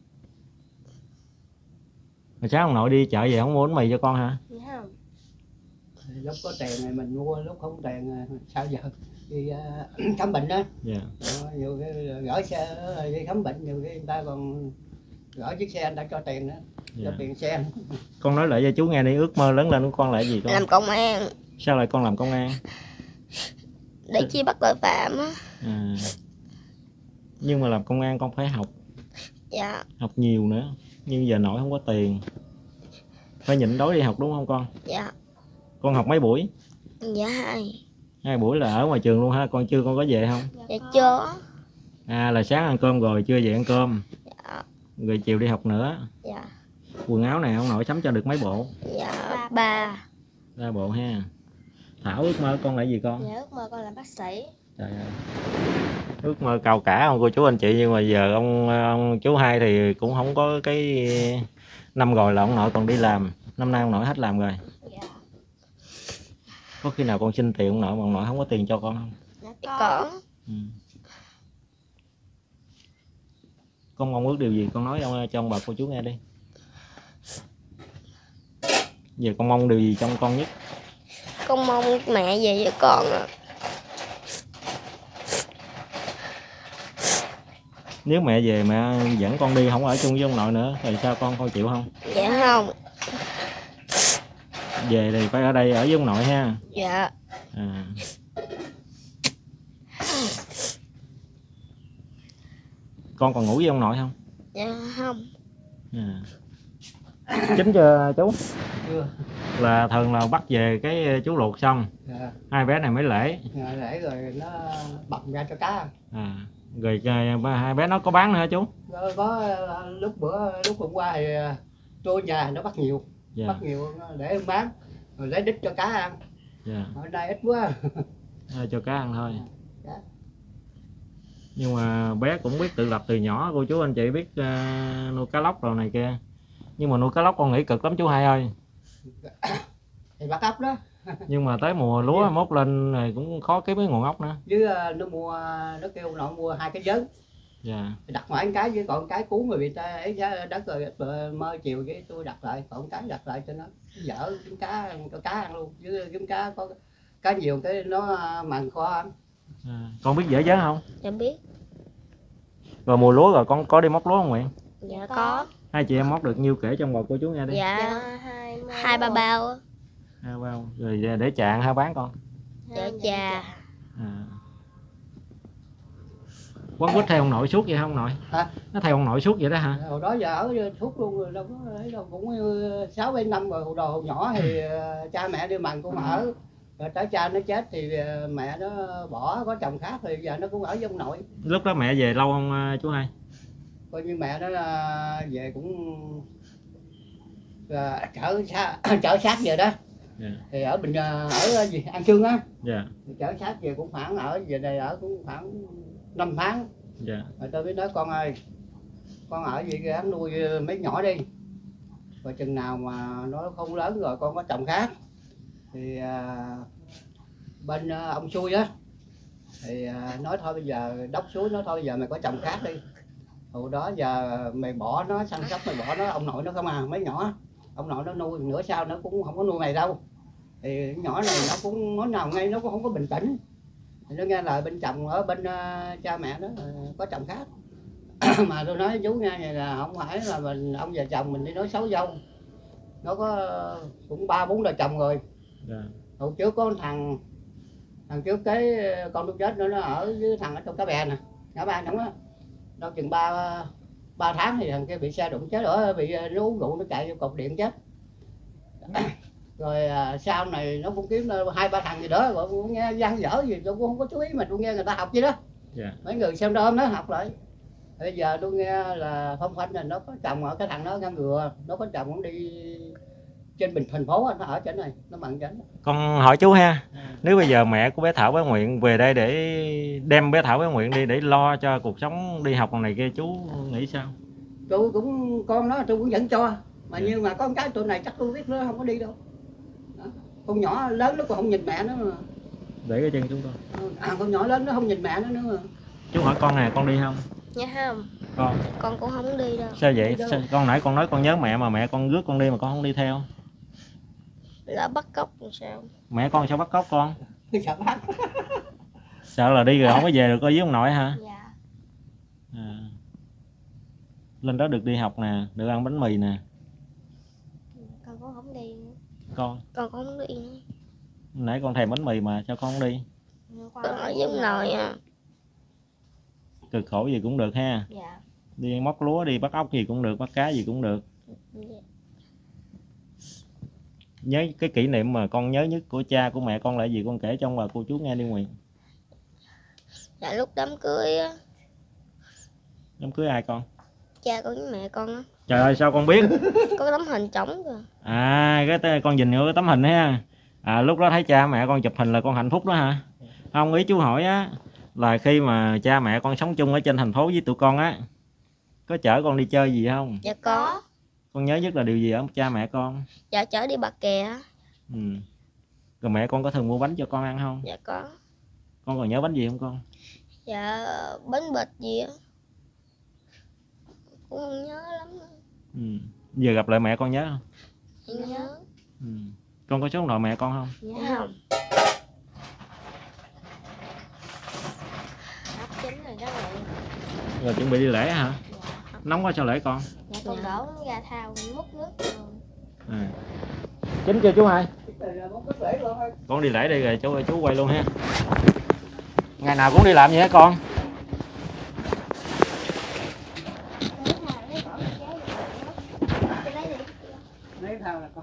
Rồi sáng ông nội đi chợ về không mua bánh mì cho con hả? Không. Lúc có tiền thì mình mua, lúc không tiền sao giờ đi khám bệnh đó. Dạ. Nhiều cái gửi xe đi khám bệnh, nhiều khi người ta còn gửi chiếc xe anh ta cho tiền nữa. Cho tiền xe. Con nói lại cho chú nghe đi, ước mơ lớn lên của con là gì con? Làm công an. Sao lại con làm công an? Để chi bắt tội phạm á. À. Nhưng mà làm công an con phải học. Dạ. Học nhiều nữa. Nhưng giờ nội không có tiền. Phải nhịn đói đi học đúng không con? Dạ. Con học mấy buổi? Dạ 2 buổi là ở ngoài trường luôn ha? Con chưa con có về không? Dạ chưa. À là sáng ăn cơm rồi chưa về ăn cơm. Dạ. Rồi chiều đi học nữa. Dạ. Quần áo này ông nội sắm cho được mấy bộ? Dạ 3 bộ ha. Thảo ước mơ con là gì con? Dạ ước mơ con làm bác sĩ. Trời ơi. Ước mơ cao cả ông cô chú anh chị, nhưng mà giờ ông chú hai thì cũng không có cái năm rồi là ông nội còn đi làm. Năm nay ông nội hết làm rồi. Dạ. Có khi nào con xin tiền ông nội mà ông nội không có tiền cho con không? Dạ có. Ừ. Con mong ước điều gì con nói cho ông bà cô chú nghe đi. Giờ con mong điều gì trong con nhất? Con mong mẹ về với con ạ. Nếu mẹ về mẹ dẫn con đi không ở chung với ông nội nữa thì sao con chịu không? Dạ không. Về thì phải ở đây ở với ông nội ha. Dạ. À. Con còn ngủ với ông nội không? Dạ không. À. Chính chưa chú? Chưa. Là thường là bắt về cái chú luộc xong. Dạ. Hai bé này mới lễ. Để rồi nó bọc ra cho cá. À. Rồi hai bé nó có bán nữa hả chú? Có lúc hôm qua thì tôi nhà nó bắt nhiều. Dạ. Bắt nhiều để bán rồi lấy đít cho cá ăn. Dạ. Ở đây ít quá. Cho cá ăn thôi. Dạ. Nhưng mà bé cũng biết tự lập từ nhỏ, cô chú anh chị biết nuôi cá lóc rồi này kia. Nhưng mà nuôi cá lóc con nghĩ cực lắm chú hai ơi. Thì bắt ốc đó. Nhưng mà tới mùa lúa mốt lên rồi cũng khó kiếm cái nguồn ốc nữa. Chứ nó kêu nó mua 2 cái trứng. Dạ. Đặt ngoài một cái, với còn cái cuốn mà bị ta ấy giá đất rồi mơ chiều cái tôi đặt lại, còn cái đặt lại cho nó dở kiếm cá cho cá ăn luôn, chứ kiếm cá có cá nhiều cái nó mặn kho ăn. À. Con biết dở dớ không? Dạ biết. Rồi mùa lúa rồi con có đi móc lúa không Nguyện? Dạ có. Hai chị em móc được nhiêu kể trong bò cô chú nghe đi. Dạ 2-3 bao. 2 bao. Rồi để chạng hay bán con? Dạ chà. À. Quán quýt theo ông nội suốt vậy không nội? Hả? Nó theo ông nội suốt vậy đó hả? Hồi đó giờ ở thuốc luôn rồi, đâu có ấy đâu, cũng 6-7 năm rồi. Hồi nhỏ thì cha mẹ đi mần cũng ở, rồi tới cha nó chết thì mẹ nó bỏ có chồng khác, thì giờ nó cũng ở với ông nội. Lúc đó mẹ về lâu không chú hai? Coi như mẹ nó về cũng chở sát về đó. Yeah. Thì ở ở gì An Sương á. Dạ. Chở sát về cũng khoảng ở về đây ở cũng khoảng 5 tháng. Dạ. Rồi tôi mới nói con ơi, con ở vậy gắng nuôi mấy nhỏ đi, rồi chừng nào mà nó không lớn rồi con có chồng khác thì bên ông xui á thì nói thôi bây giờ đốc suối nói thôi bây giờ mày có chồng khác đi. Hồi đó giờ mày bỏ nó săn sóc, mày bỏ nó, ông nội nó không mấy nhỏ, ông nội nó nuôi nửa sau nó cũng không có nuôi mày đâu. Thì nhỏ này nó cũng nói nào ngay nó cũng không có bình tĩnh, thì nó nghe lời bên chồng ở bên cha mẹ nó có chồng khác. Mà tôi nói chú nghe này là không phải là ông già chồng mình đi nói xấu dâu, nó có cũng 3-4 đời chồng rồi. Dạ. Hồi trước có thằng trước cái con tôi chết nó ở với thằng ở trong cái bè nè, ngã ba đúng á, đâu chừng 3 tháng thì thằng kia bị xe đụng chết, ở bị nó uống rượu nó chạy vô cột điện chết. Rồi sau này nó cũng kiếm 2-3 thằng gì đó, rồi cũng nghe văn dở gì tôi cũng không có chú ý, mà tôi nghe người ta học gì đó. Dạ. Mấy người xem đom nó học lại. Bây giờ tôi nghe là Phong Phanh là nó có chồng ở cái thằng nó ngăn ngừa, nó có chồng cũng đi trên bình thành phố nó ở trên này, nó mặn trên. Con hỏi chú ha, nếu bây giờ mẹ của bé Thảo bé Nguyện về đây để đem bé Thảo bé Nguyện đi để lo cho cuộc sống đi học này kia, chú nghĩ sao? Tôi cũng con nó tôi cũng vẫn cho, mà nhưng mà con cái tụi này chắc tôi biết nó không có đi đâu. Đó. Con nhỏ lớn nó còn không nhìn mẹ nó mà. Để cái chân chú coi. Con nhỏ lớn nó không nhìn mẹ nó nữa mà. Chú hỏi con nè, con đi không? Dạ không, Con cũng không đi đâu. sao vậy? Sao? Con nãy con nói con nhớ mẹ mà mẹ con rước con đi mà con không đi theo. Lỡ bắt cóc làm sao? Mẹ con sao bắt cóc con? Sợ bắt. Sợ là đi rồi không có về được coi với ông nội hả? Dạ. À. Lên đó được đi học nè, được ăn bánh mì nè. Con cũng không đi nữa. Con Con cũng không đi nữa. nãy con thèm bánh mì mà sao con không đi? Con ở giúp nội à. Cực khổ gì cũng được ha. Dạ. Đi móc lúa, đi bắt ốc gì cũng được, bắt cá gì cũng được. Dạ. Nhớ cái kỷ niệm mà con nhớ nhất của cha của mẹ con là gì, con kể cho ông bà cô chú nghe đi Nguyện. Dạ lúc đám cưới á, Đám cưới ai con? cha con với mẹ con á, Trời ơi sao con biết? có tấm hình trống kìa. À con nhìn vô cái tấm hình ha. À lúc đó thấy cha mẹ con chụp hình là con hạnh phúc đó hả? Không, ý chú hỏi á là khi mà cha mẹ con sống chung ở trên thành phố với tụi con á, có chở con đi chơi gì không? Dạ có. Con nhớ nhất là điều gì ở cha mẹ con? Dạ chở đi Bà Kè á. Ừ. Rồi mẹ con có thường mua bánh cho con ăn không? Dạ có. Con còn nhớ bánh gì không con? Dạ bánh bịch gì á, cũng không nhớ lắm. Ừ. Giờ gặp lại mẹ con nhớ không? Dạ nhớ. Ừ. Con có số điện thoại mẹ con không? Dạ không. Học chính rồi đó rồi. Rồi chuẩn bị đi lễ hả? Dạ. Nóng quá sao lễ con? Dạ con đổ ra thao múc nước rồi. À. Chính chưa chú hai? Con đi lễ đi rồi chú quay luôn ha. Ngày nào cũng đi làm vậy hả con? Lấy thao là con.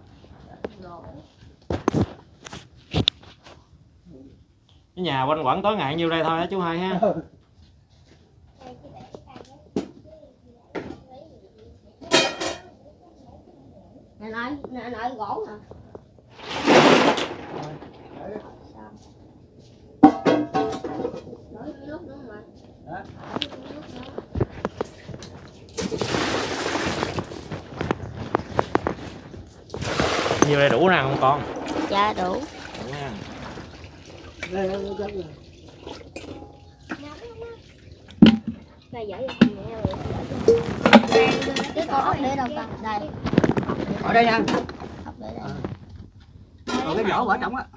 Cái nhà quanh quẩn tối ngày nhiêu đây thôi á chú hai ha. Nè nói gỗ hả? Nói lúc nữa mà. Nhiêu đây đủ nè không con? Dạ đủ. Đủ ha. Này dễ mẹ rồi. Cái con ốc để đâu ta? Đây. Ở đây nha. Ốc để đây. Còn cái vỏ ở trong á.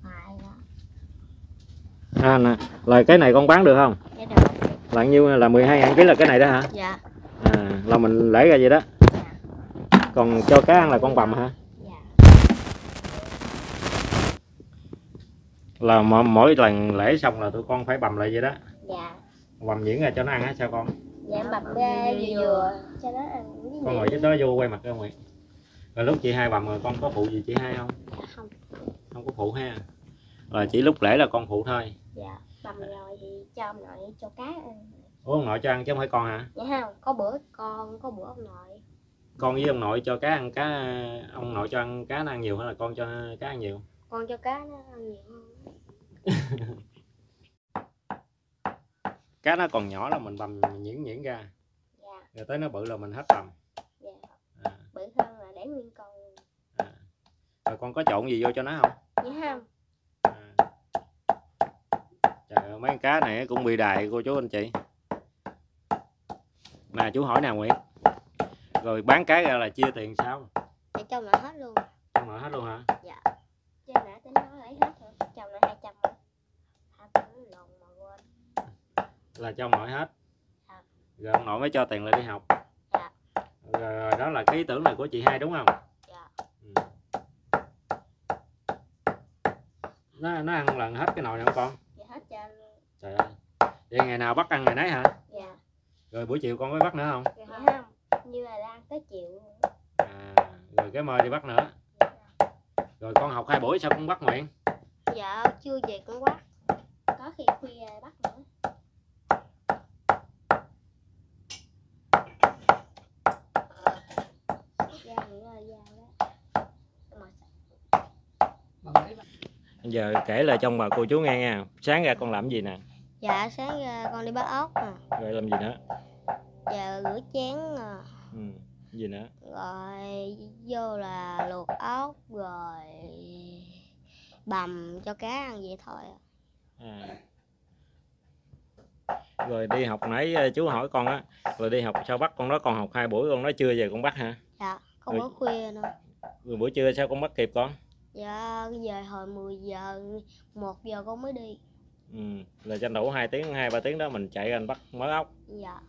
À nè, là cái này con bán được không? Dạ được. Là nhiêu là 12.000 ký là cái này đó hả? Dạ. À, là mình lấy ra vậy đó. Dạ. Còn cho cá ăn là con bầm hả? Dạ. Là mỗi lần lễ xong là tụi con phải bầm lại vậy đó. Dạ. Bầm nhuyễn ra cho nó ăn hả sao con? Dạ em bập ra vừa cho nó ăn với Con ngồi nhuyễn. với đó vô quay mặt ra Nguyệt. Rồi lúc chị hai bầm rồi con có phụ gì chị hai không? Dạ không. Không có phụ ha. Rồi chỉ lúc lễ là con phụ thôi. Dạ. Bầm rồi thì cho ông nội cho cá ăn. Ủa ông nội cho ăn chứ không phải con hả? Dạ không, có bữa con, có bữa ông nội. Con với ông nội cho cá ăn cá, ông nội cho ăn cá nó ăn nhiều hay là con cho cá ăn nhiều? Con cho cá nó ăn nhiều hơn. Cá nó còn nhỏ là mình bầm nhuyễn ra. Dạ. Rồi tới nó bự là mình hết bầm. Dạ. À, Bự hơn là để nguyên con luôn. à. Rồi con có trộn gì vô cho nó không? Dạ không. À. Trời ơi, mấy con cá này cũng bị đài cô chú anh chị. Nè chú hỏi nè Nguyễn. Rồi bán cá ra là chia tiền sao? Để cho nội hết luôn. Cho nội hết luôn hả? Dạ. Chứ nãy tính nói lấy hết rồi. Cho nội 200 rồi. Lộn mà quên. Là cho ông nội hết. Dạ. Rồi ông nội mới cho tiền lại đi học. Dạ. Rồi đó là cái ý tưởng này của chị hai đúng không? Dạ. Ừ. Nó ăn lần hết cái nồi này không con? Dạ hết cho luôn. Trời ơi. Vậy ngày nào bắt ăn ngày nấy hả? Dạ. Rồi buổi chiều con mới bắt nữa không? Dạ không. Như là đang tới chiều luôn. À, rồi cái mời đi bắt nữa. Dạ. Rồi con học 2 buổi sao con bắt Nguyện? Dạ chưa về cũng bắt. Có khi khuya bắt nữa. Ra nữa là ra đó. Giờ kể lại cho ông bà cô chú nghe nha. Sáng ra con làm gì nè? Dạ sáng ra con đi bắt ốc nè. Rồi làm gì nữa? Dạ rửa chén nè. Gì nữa? Rồi vô là luộc ốc rồi bằm cho cá ăn vậy thôi. Rồi đi học nãy chú hỏi con á, rồi đi học sao bắt con đó, con học 2 buổi con nói chưa về con bắt hả? Dạ không có khuya nữa. Rồi buổi trưa sao con bắt kịp con? Dạ về hồi 10 giờ 1 giờ con mới đi. Là tranh thủ 2 tiếng 2-3 tiếng đó mình chạy ra bắt mớ ốc. Dạ.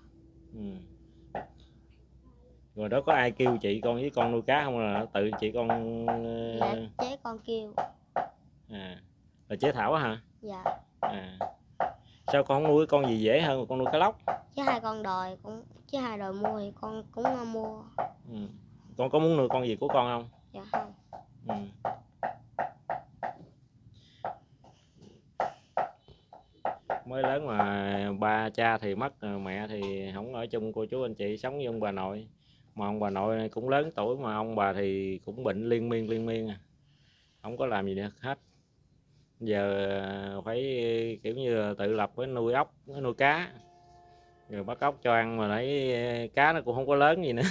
Rồi đó có ai kêu chị con với con nuôi cá không, là tự chị con? Dạ chế con kêu. Là chế Thảo hả? Dạ. Sao con không nuôi con gì dễ hơn mà con nuôi cá lóc? Chứ hai đòi mua thì con cũng mua. Con có muốn nuôi con gì của con không? Dạ không. Mới lớn mà ba cha thì mất, mẹ thì không ở chung, cô chú anh chị sống với ông bà nội. Mà ông bà nội cũng lớn tuổi mà ông bà thì cũng bệnh liên miên không có làm gì được hết. Giờ phải kiểu như tự lập, với nuôi ốc, với nuôi cá, rồi bắt ốc cho ăn, mà lấy cá nó cũng không có lớn gì nữa.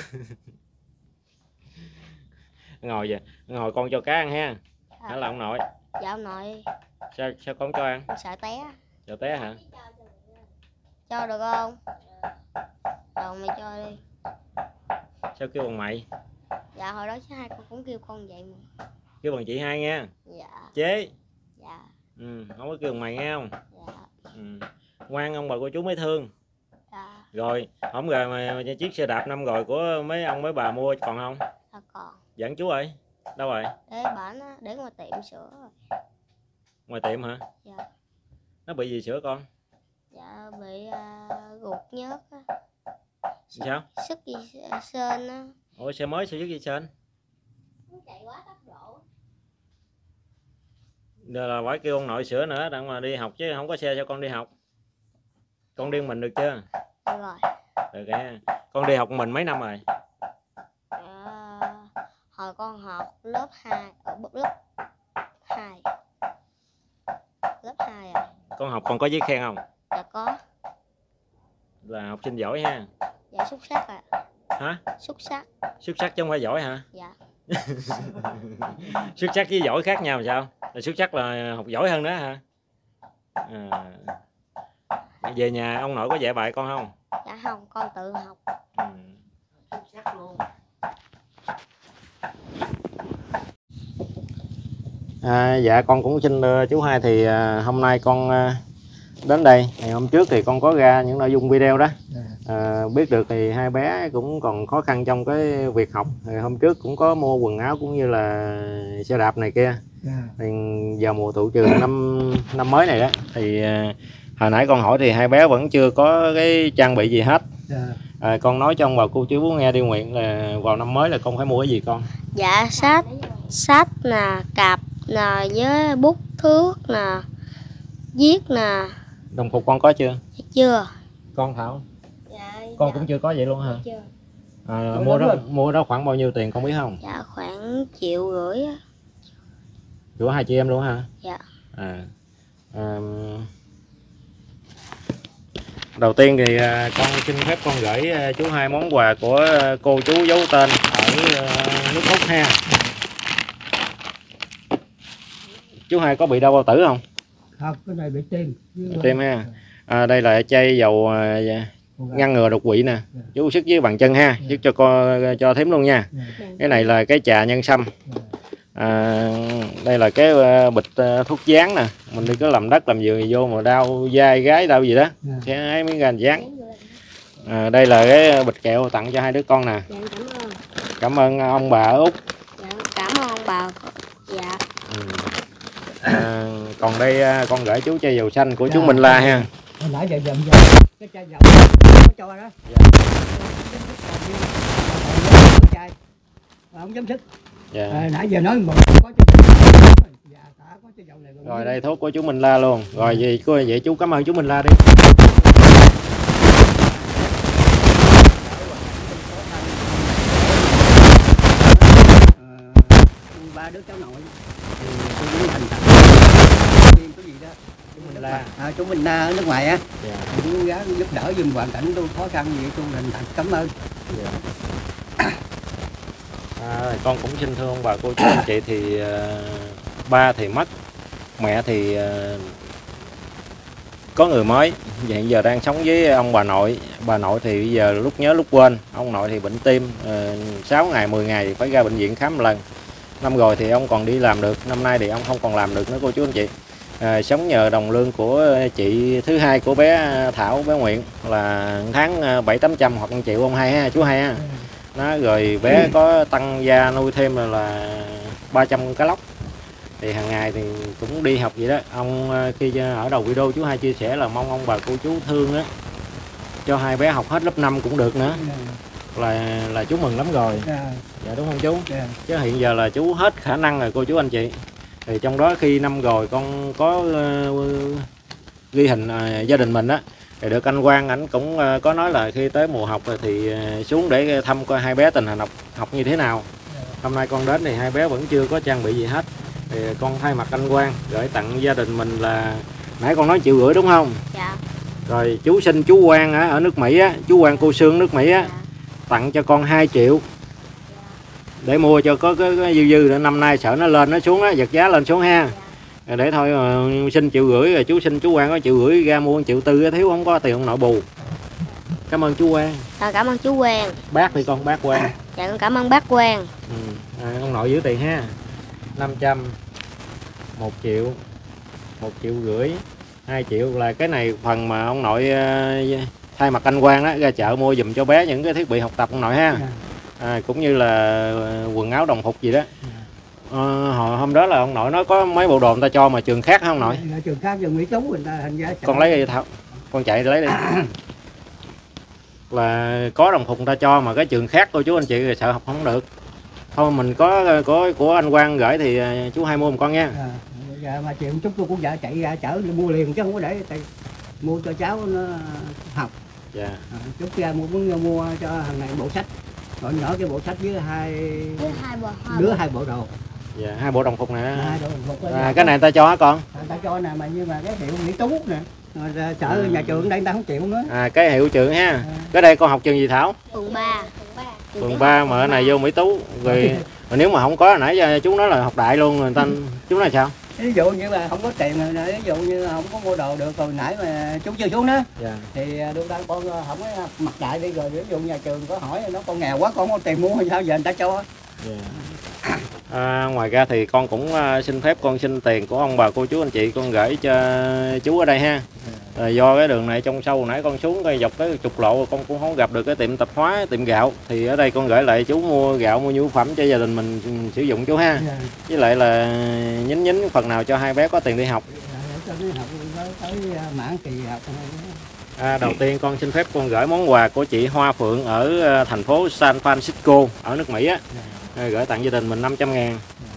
ngồi con cho cá ăn ha. Hả là ông nội? Dạ ông nội. Sao con cho ăn? Sợ té. Sợ té hả? Cho được không? Rồi mày cho đi. Sao kêu bằng mày? Dạ hồi đó chứ hai con cũng kêu con vậy mà. Kêu bằng chị hai nha. Dạ. Chế. Dạ. Không có kêu bằng mày nghe không? Dạ. Ngoan ông bà cô chú mới thương. Dạ. Rồi không rồi mà chiếc xe đạp 5 rồi của mấy ông mấy bà mua còn không? Dạ còn. Dẫn chú ơi. Đâu rồi? Để bển á, để ngoài tiệm sữa rồi. Ngoài tiệm hả? Dạ. Nó bị gì sữa con? Dạ bị ruột nhớt á. Sao? Sức gì sên á. Ủa xe mới sao sức gì sên? Chạy quá tốc độ. Giờ là phải kêu ông nội sửa nữa đặng mà đi học, chứ không có xe cho con đi học. Con đi mình được chưa? Được rồi. Được kìa. Con đi học mình mấy năm rồi? Hồi con học lớp 2 ở lớp 2. Lớp 2 rồi. Con học còn có giấy khen không? Dạ có. Là học sinh giỏi ha. Dạ xuất sắc à. Hả? Xuất sắc. Xuất sắc chứ không phải giỏi hả? Dạ. Xuất sắc với giỏi khác nhau sao? Là xuất sắc là học giỏi hơn đó hả? Về nhà ông nội có dạy bài con không? Dạ không, con tự học. Xuất sắc luôn. Dạ con cũng xin chú hai thì hôm nay con đến đây. Thì hôm trước thì con có ra những nội dung video đó. Biết được thì hai bé cũng còn khó khăn trong cái việc học. Thì hôm trước cũng có mua quần áo cũng như là xe đạp này kia. Thì vào mùa tụ trường năm mới này đó thì hồi nãy con hỏi thì hai bé vẫn chưa có cái trang bị gì hết. Con nói cho ông bà cô chú nghe đi Nguyện là vào năm mới là con phải mua cái gì con? Dạ sách nè, cặp nè, với bút thước nè, viết nè. Đồng phục con có chưa? Dạ chưa. Con Thảo? Dạ. Con cũng chưa có vậy luôn hả? Chưa. Mua đó khoảng bao nhiêu tiền con biết không? Dạ khoảng 1,5 triệu á. Của hai chị em luôn hả? Dạ. Đầu tiên thì con xin phép con gửi chú hai món quà của cô chú giấu tên ở nước Úc ha. Chú hai có bị đau bao tử không? Không, cái này bị tim. Tim ha. Đây là chai dầu ngăn ngừa đột quỵ nè. Chú sức với bàn chân ha, sức cho thím luôn nha. Cái này là cái trà nhân sâm. Đây là cái bịch thuốc dán nè, mình đi có làm đất làm vườn vô mà đau vai gái đau gì đó sẽ lấy miếng gà dán. Đây là cái bịch kẹo tặng cho hai đứa con nè. Dạ, cảm ơn ông bà ở Úc. Dạ, cảm ơn ông bà. Dạ. Còn đây con gửi chú chai dầu xanh của chú Minh La ha. Hồi nãy giờ cái chai dầu có cho đó. Chai không chấm sức. Nãy giờ nói một có rồi đây thuốc của chú Minh La luôn. Rồi vậy chú cảm ơn chú Minh La đi. Ba đứa cháu nội tôi cũng thành thật Chú Minh Na ở nước ngoài á. Dạ. Chú gắng giúp đỡ giùm hoàn cảnh tôi khó khăn gì tôi thành thật cảm ơn. Dạ. Con cũng xin thưa ông bà cô chú anh chị thì ba thì mất, mẹ thì có người mới, hiện giờ đang sống với ông bà nội. Bà nội thì bây giờ lúc nhớ lúc quên, ông nội thì bệnh tim, 6 ngày 10 ngày thì phải ra bệnh viện khám một lần. Năm rồi thì ông còn đi làm được, năm nay thì ông không còn làm được nữa cô chú anh chị. Sống nhờ đồng lương của chị thứ hai của bé Thảo, bé Nguyện là tháng 700-800 hoặc 1 triệu ông hai ha, chú hai ha. Đó, rồi bé có tăng gia nuôi thêm là 300 cá lóc. Thì hàng ngày thì cũng đi học vậy đó. Ông khi ở đầu video chú hai chia sẻ là mong ông bà cô chú thương á, cho hai bé học hết lớp 5 cũng được nữa. Là chú mừng lắm rồi. Dạ đúng không chú? Chứ hiện giờ là chú hết khả năng rồi cô chú anh chị. Thì trong đó khi năm rồi con có ghi hình gia đình mình á, thì được anh Quang ảnh cũng có nói là khi tới mùa học thì xuống để thăm coi hai bé tình hình học như thế nào. Hôm nay con đến thì hai bé vẫn chưa có trang bị gì hết. Thì con thay mặt anh Quang gửi tặng gia đình mình là nãy con nói 1,5 triệu đúng không? Dạ. Rồi chú xin chú Quang ở nước Mỹ á, chú Quang Cô Sương nước Mỹ á, Dạ. tặng cho con 2 triệu để mua cho có cái dư để năm nay sợ nó lên nó xuống á, giật giá lên xuống ha. Để thôi xin 1,5 triệu rồi chú xin chú Quang có 1,5 triệu ra mua 1,4 triệu thiếu không có tiền ông nội bù. Cảm ơn chú Quang. Cảm ơn chú Quang. Bác thì con bác Quang. Dạ con cảm ơn bác Quang. Ông nội giữ tiền ha. 500, 1 triệu, 1,5 triệu, 2 triệu là cái này phần mà ông nội thay mặt anh Quang đó ra chợ mua giùm cho bé những cái thiết bị học tập ông nội ha. Cũng như là quần áo đồng phục gì đó. Hôm đó là ông nội nói có mấy bộ đồ người ta cho mà trường khác hả ông nội? Trường khác trường Mỹ Tú người ta hình ra. Con lấy đi Thảo, con chạy lấy đi. Là có đồng phục người ta cho mà cái trường khác cô chú anh chị sợ học không được. Thôi mình có của anh Quang gửi thì chú hai mua một con nha. Dạ mà chuyện chút tôi cũng vợ chạy ra chở đi mua liền chứ không có để mua cho cháu nó học. Dạ. Chút ra mua cho thằng này bộ sách. Còn nhỏ cái bộ sách với hai bộ đồ. Dạ, 2 bộ đồng phục này. 2 bộ đồng phục. Cái này người ta cho hả con? Người ta cho nè, mà nhưng mà cái hiệu Mỹ Tú nè. Chợ nhà trường đây người ta không chịu nữa. Cái hiệu trường ha. Cái đây con học trường gì Thảo? Phường 3. Phường 3 mà cái này vô Mỹ Tú. Rồi nếu mà không có nãy giờ chú nói là học đại luôn người ta chú nói sao? Ví dụ như là không có tiền, ví dụ như không có mua đồ được, rồi nãy mà chú chưa xuống đó. Dạ. Thì đương đang con không có mặc đại đi, rồi ví dụ nhà trường có hỏi nó con nghèo quá con không có tiền mua sao giờ người ta cho. Ngoài ra thì con cũng xin phép con xin tiền của ông bà cô chú anh chị con gửi cho chú ở đây ha. Do cái đường này trong sâu nãy con xuống cái dọc cái trục lộ con cũng không gặp được cái tiệm tạp hóa, tiệm gạo, thì ở đây con gửi lại chú mua gạo mua nhu yếu phẩm cho gia đình mình sử dụng chú ha. Với lại là nhín phần nào cho hai bé có tiền đi học. Đầu tiên con xin phép con gửi món quà của chị Hoa Phượng ở thành phố San Francisco ở nước Mỹ á, gửi tặng gia đình mình 500.000.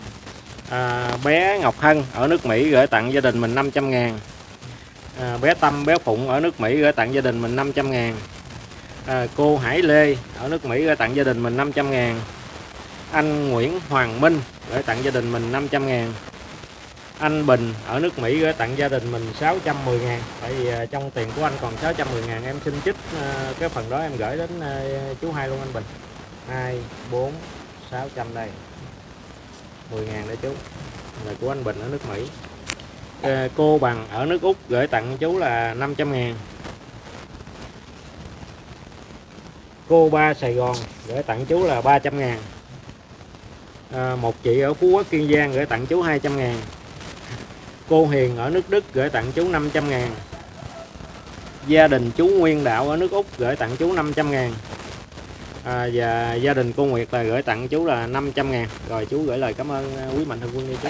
Bé Ngọc Hân ở nước Mỹ gửi tặng gia đình mình 500.000. Bé Tâm, bé Phụng ở nước Mỹ gửi tặng gia đình mình 500.000. Cô Hải Lê ở nước Mỹ gửi tặng gia đình mình 500.000. Anh Nguyễn Hoàng Minh gửi tặng gia đình mình 500.000. Anh Bình ở nước Mỹ gửi tặng gia đình mình 610.000. Tại vì trong tiền của anh còn 610.000, em xin trích cái phần đó em gửi đến chú hai luôn anh Bình. 2, 4, 600 đây. 10.000 để chú. Là của anh Bình ở nước Mỹ. Cô Bằng ở nước Úc gửi tặng chú là 500.000. Cô Ba Sài Gòn gửi tặng chú là 300.000. Một chị ở Phú Quốc Kiên Giang gửi tặng chú 200.000. Cô Hiền ở nước Đức gửi tặng chú 500.000. Gia đình chú Nguyên Đạo ở nước Úc gửi tặng chú 500.000. Và gia đình cô Nguyệt là gửi tặng chú là 500.000. Rồi chú gửi lời cảm ơn quý mạnh thường quân đi chú.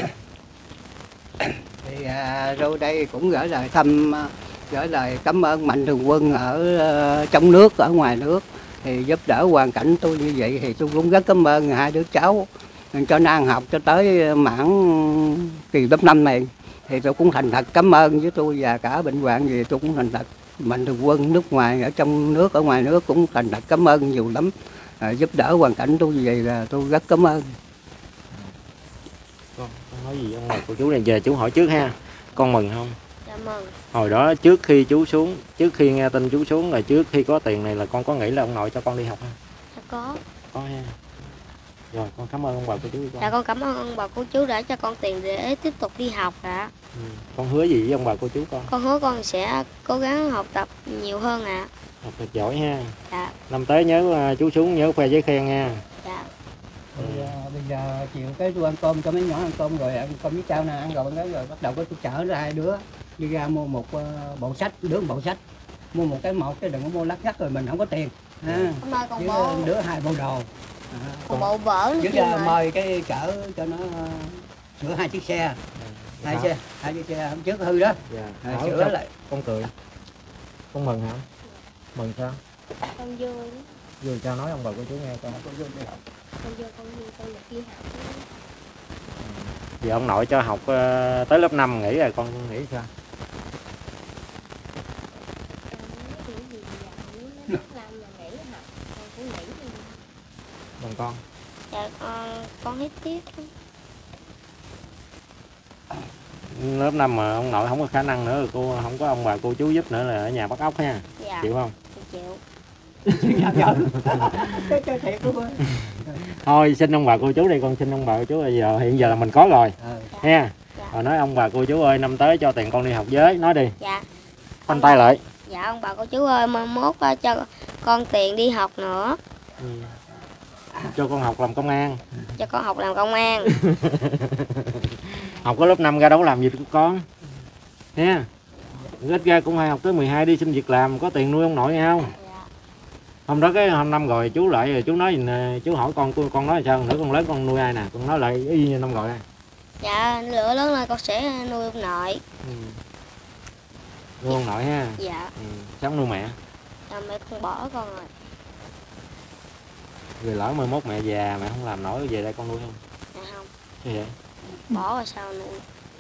Thì rồi đây cũng gửi lời cảm ơn mạnh thường quân ở trong nước, ở ngoài nước thì giúp đỡ hoàn cảnh tôi như vậy, thì tôi cũng rất cảm ơn hai đứa cháu cho nó ăn học cho tới mãn kỳ lớp 5 này. Thì tôi cũng thành thật cảm ơn với tôi và cả bệnh hoạn gì tôi cũng thành thật mạnh thường quân nước ngoài ở trong nước, ở ngoài nước cũng thành thật cảm ơn nhiều lắm, giúp đỡ hoàn cảnh tôi như vậy là tôi rất cảm ơn. Con nói gì ông bà cô chú này, giờ chú hỏi trước ha, con mừng không? Dạ Cảm ơn. Hồi đó trước khi chú xuống, trước khi nghe tin chú xuống là trước khi có tiền này là con có nghĩ là ông nội cho con đi học không? Dạ có. Có ha. Rồi con cảm ơn ông bà cô chú con. Dạ con cảm ơn ông bà cô chú đã cho con tiền để tiếp tục đi học ạ. Con hứa gì với ông bà cô chú con? Con hứa con sẽ cố gắng học tập nhiều hơn ạ. Học thật giỏi ha. Dạ. Năm tới nhớ chú xuống nhớ khoe giấy khen nha. Dạ. Bây giờ chiều cái tôi ăn cơm cho mấy nhỏ ăn cơm rồi ăn cơm với cháu nè, ăn rồi rồi bắt đầu có tôi chở ra hai đứa đi ra mua một bộ sách, đứa một bộ sách, mua một chứ đừng có mua lắc nhắc rồi mình không có tiền. Hôm nay con Với bộ đứa hai bộ đồ. con bộ vở nữa Với chứ mà. mời cái chở cho nó sửa hai chiếc xe, hai chiếc xe hôm trước hư đó. Dạ. Sửa lại. Con cười. Con mừng hả? Mừng sao? Con vui. Vui sao nói ông bà cô chú nghe con. Con vui con được đi học. Giờ ông nội cho học tới lớp 5 nghỉ rồi con nghĩ sao? Bằng con. Dạ con hết tiếc. Lớp 5 mà ông nội không có khả năng nữa rồi cô không có ông bà cô chú giúp nữa là ở nhà bắt ốc ha. Dạ. Chịu không? Chịu. Thôi xin ông bà cô chú đi, con xin ông bà cô chú giờ hiện giờ là mình có rồi ha. Dạ. Rồi nói ông bà cô chú ơi năm tới cho tiền con đi học với, nói đi. Dạ. Khoanh tay lại. Dạ ông bà cô chú ơi, mai mốt cho con tiền đi học nữa. Cho con học làm công an. Cho con học làm công an. Học có lớp 5 ra đâu làm gì được con nha. Ít ra cũng hay học tới 12 đi xin việc làm có tiền nuôi ông nội nghe không? Dạ. Hôm đó cái hôm năm rồi chú lại rồi chú nói chú hỏi con nói sao nữa con lớn con nuôi ai nè, con nói lại y như năm rồi à. Dạ lửa lớn lên con sẽ nuôi ông nội. Nuôi ông nội ha. Dạ. Sao không nuôi mẹ? Dạ mẹ con bỏ con rồi. Rồi lỡ 11 mẹ già mẹ không làm nổi về đây con nuôi không? Dạ không. Sao vậy? Bỏ rồi sao nuôi.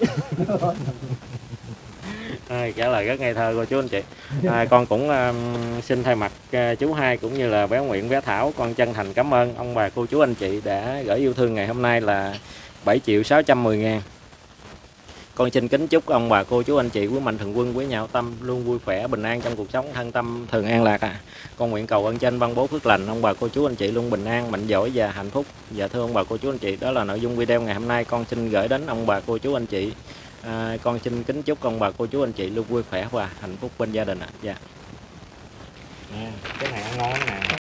Trả lời rất ngây thơ cô chú anh chị. Con cũng xin thay mặt chú Hai cũng như là bé Nguyễn, bé Thảo, con chân thành cảm ơn ông bà cô chú anh chị đã gửi yêu thương ngày hôm nay là 7.610.000. Con xin kính chúc ông bà cô chú anh chị quý mạnh thường quân, quý nhà hảo tâm luôn vui khỏe bình an trong cuộc sống, thân tâm thường an lạc. Con nguyện cầu ơn trên ban bố phước lành ông bà cô chú anh chị luôn bình an, mạnh giỏi và hạnh phúc. Dạ thưa ông bà cô chú anh chị, đó là nội dung video ngày hôm nay con xin gửi đến ông bà cô chú anh chị. Con xin kính chúc ông bà cô chú anh chị luôn vui khỏe và hạnh phúc bên gia đình ạ. Dạ. Cái này ăn ngon nè.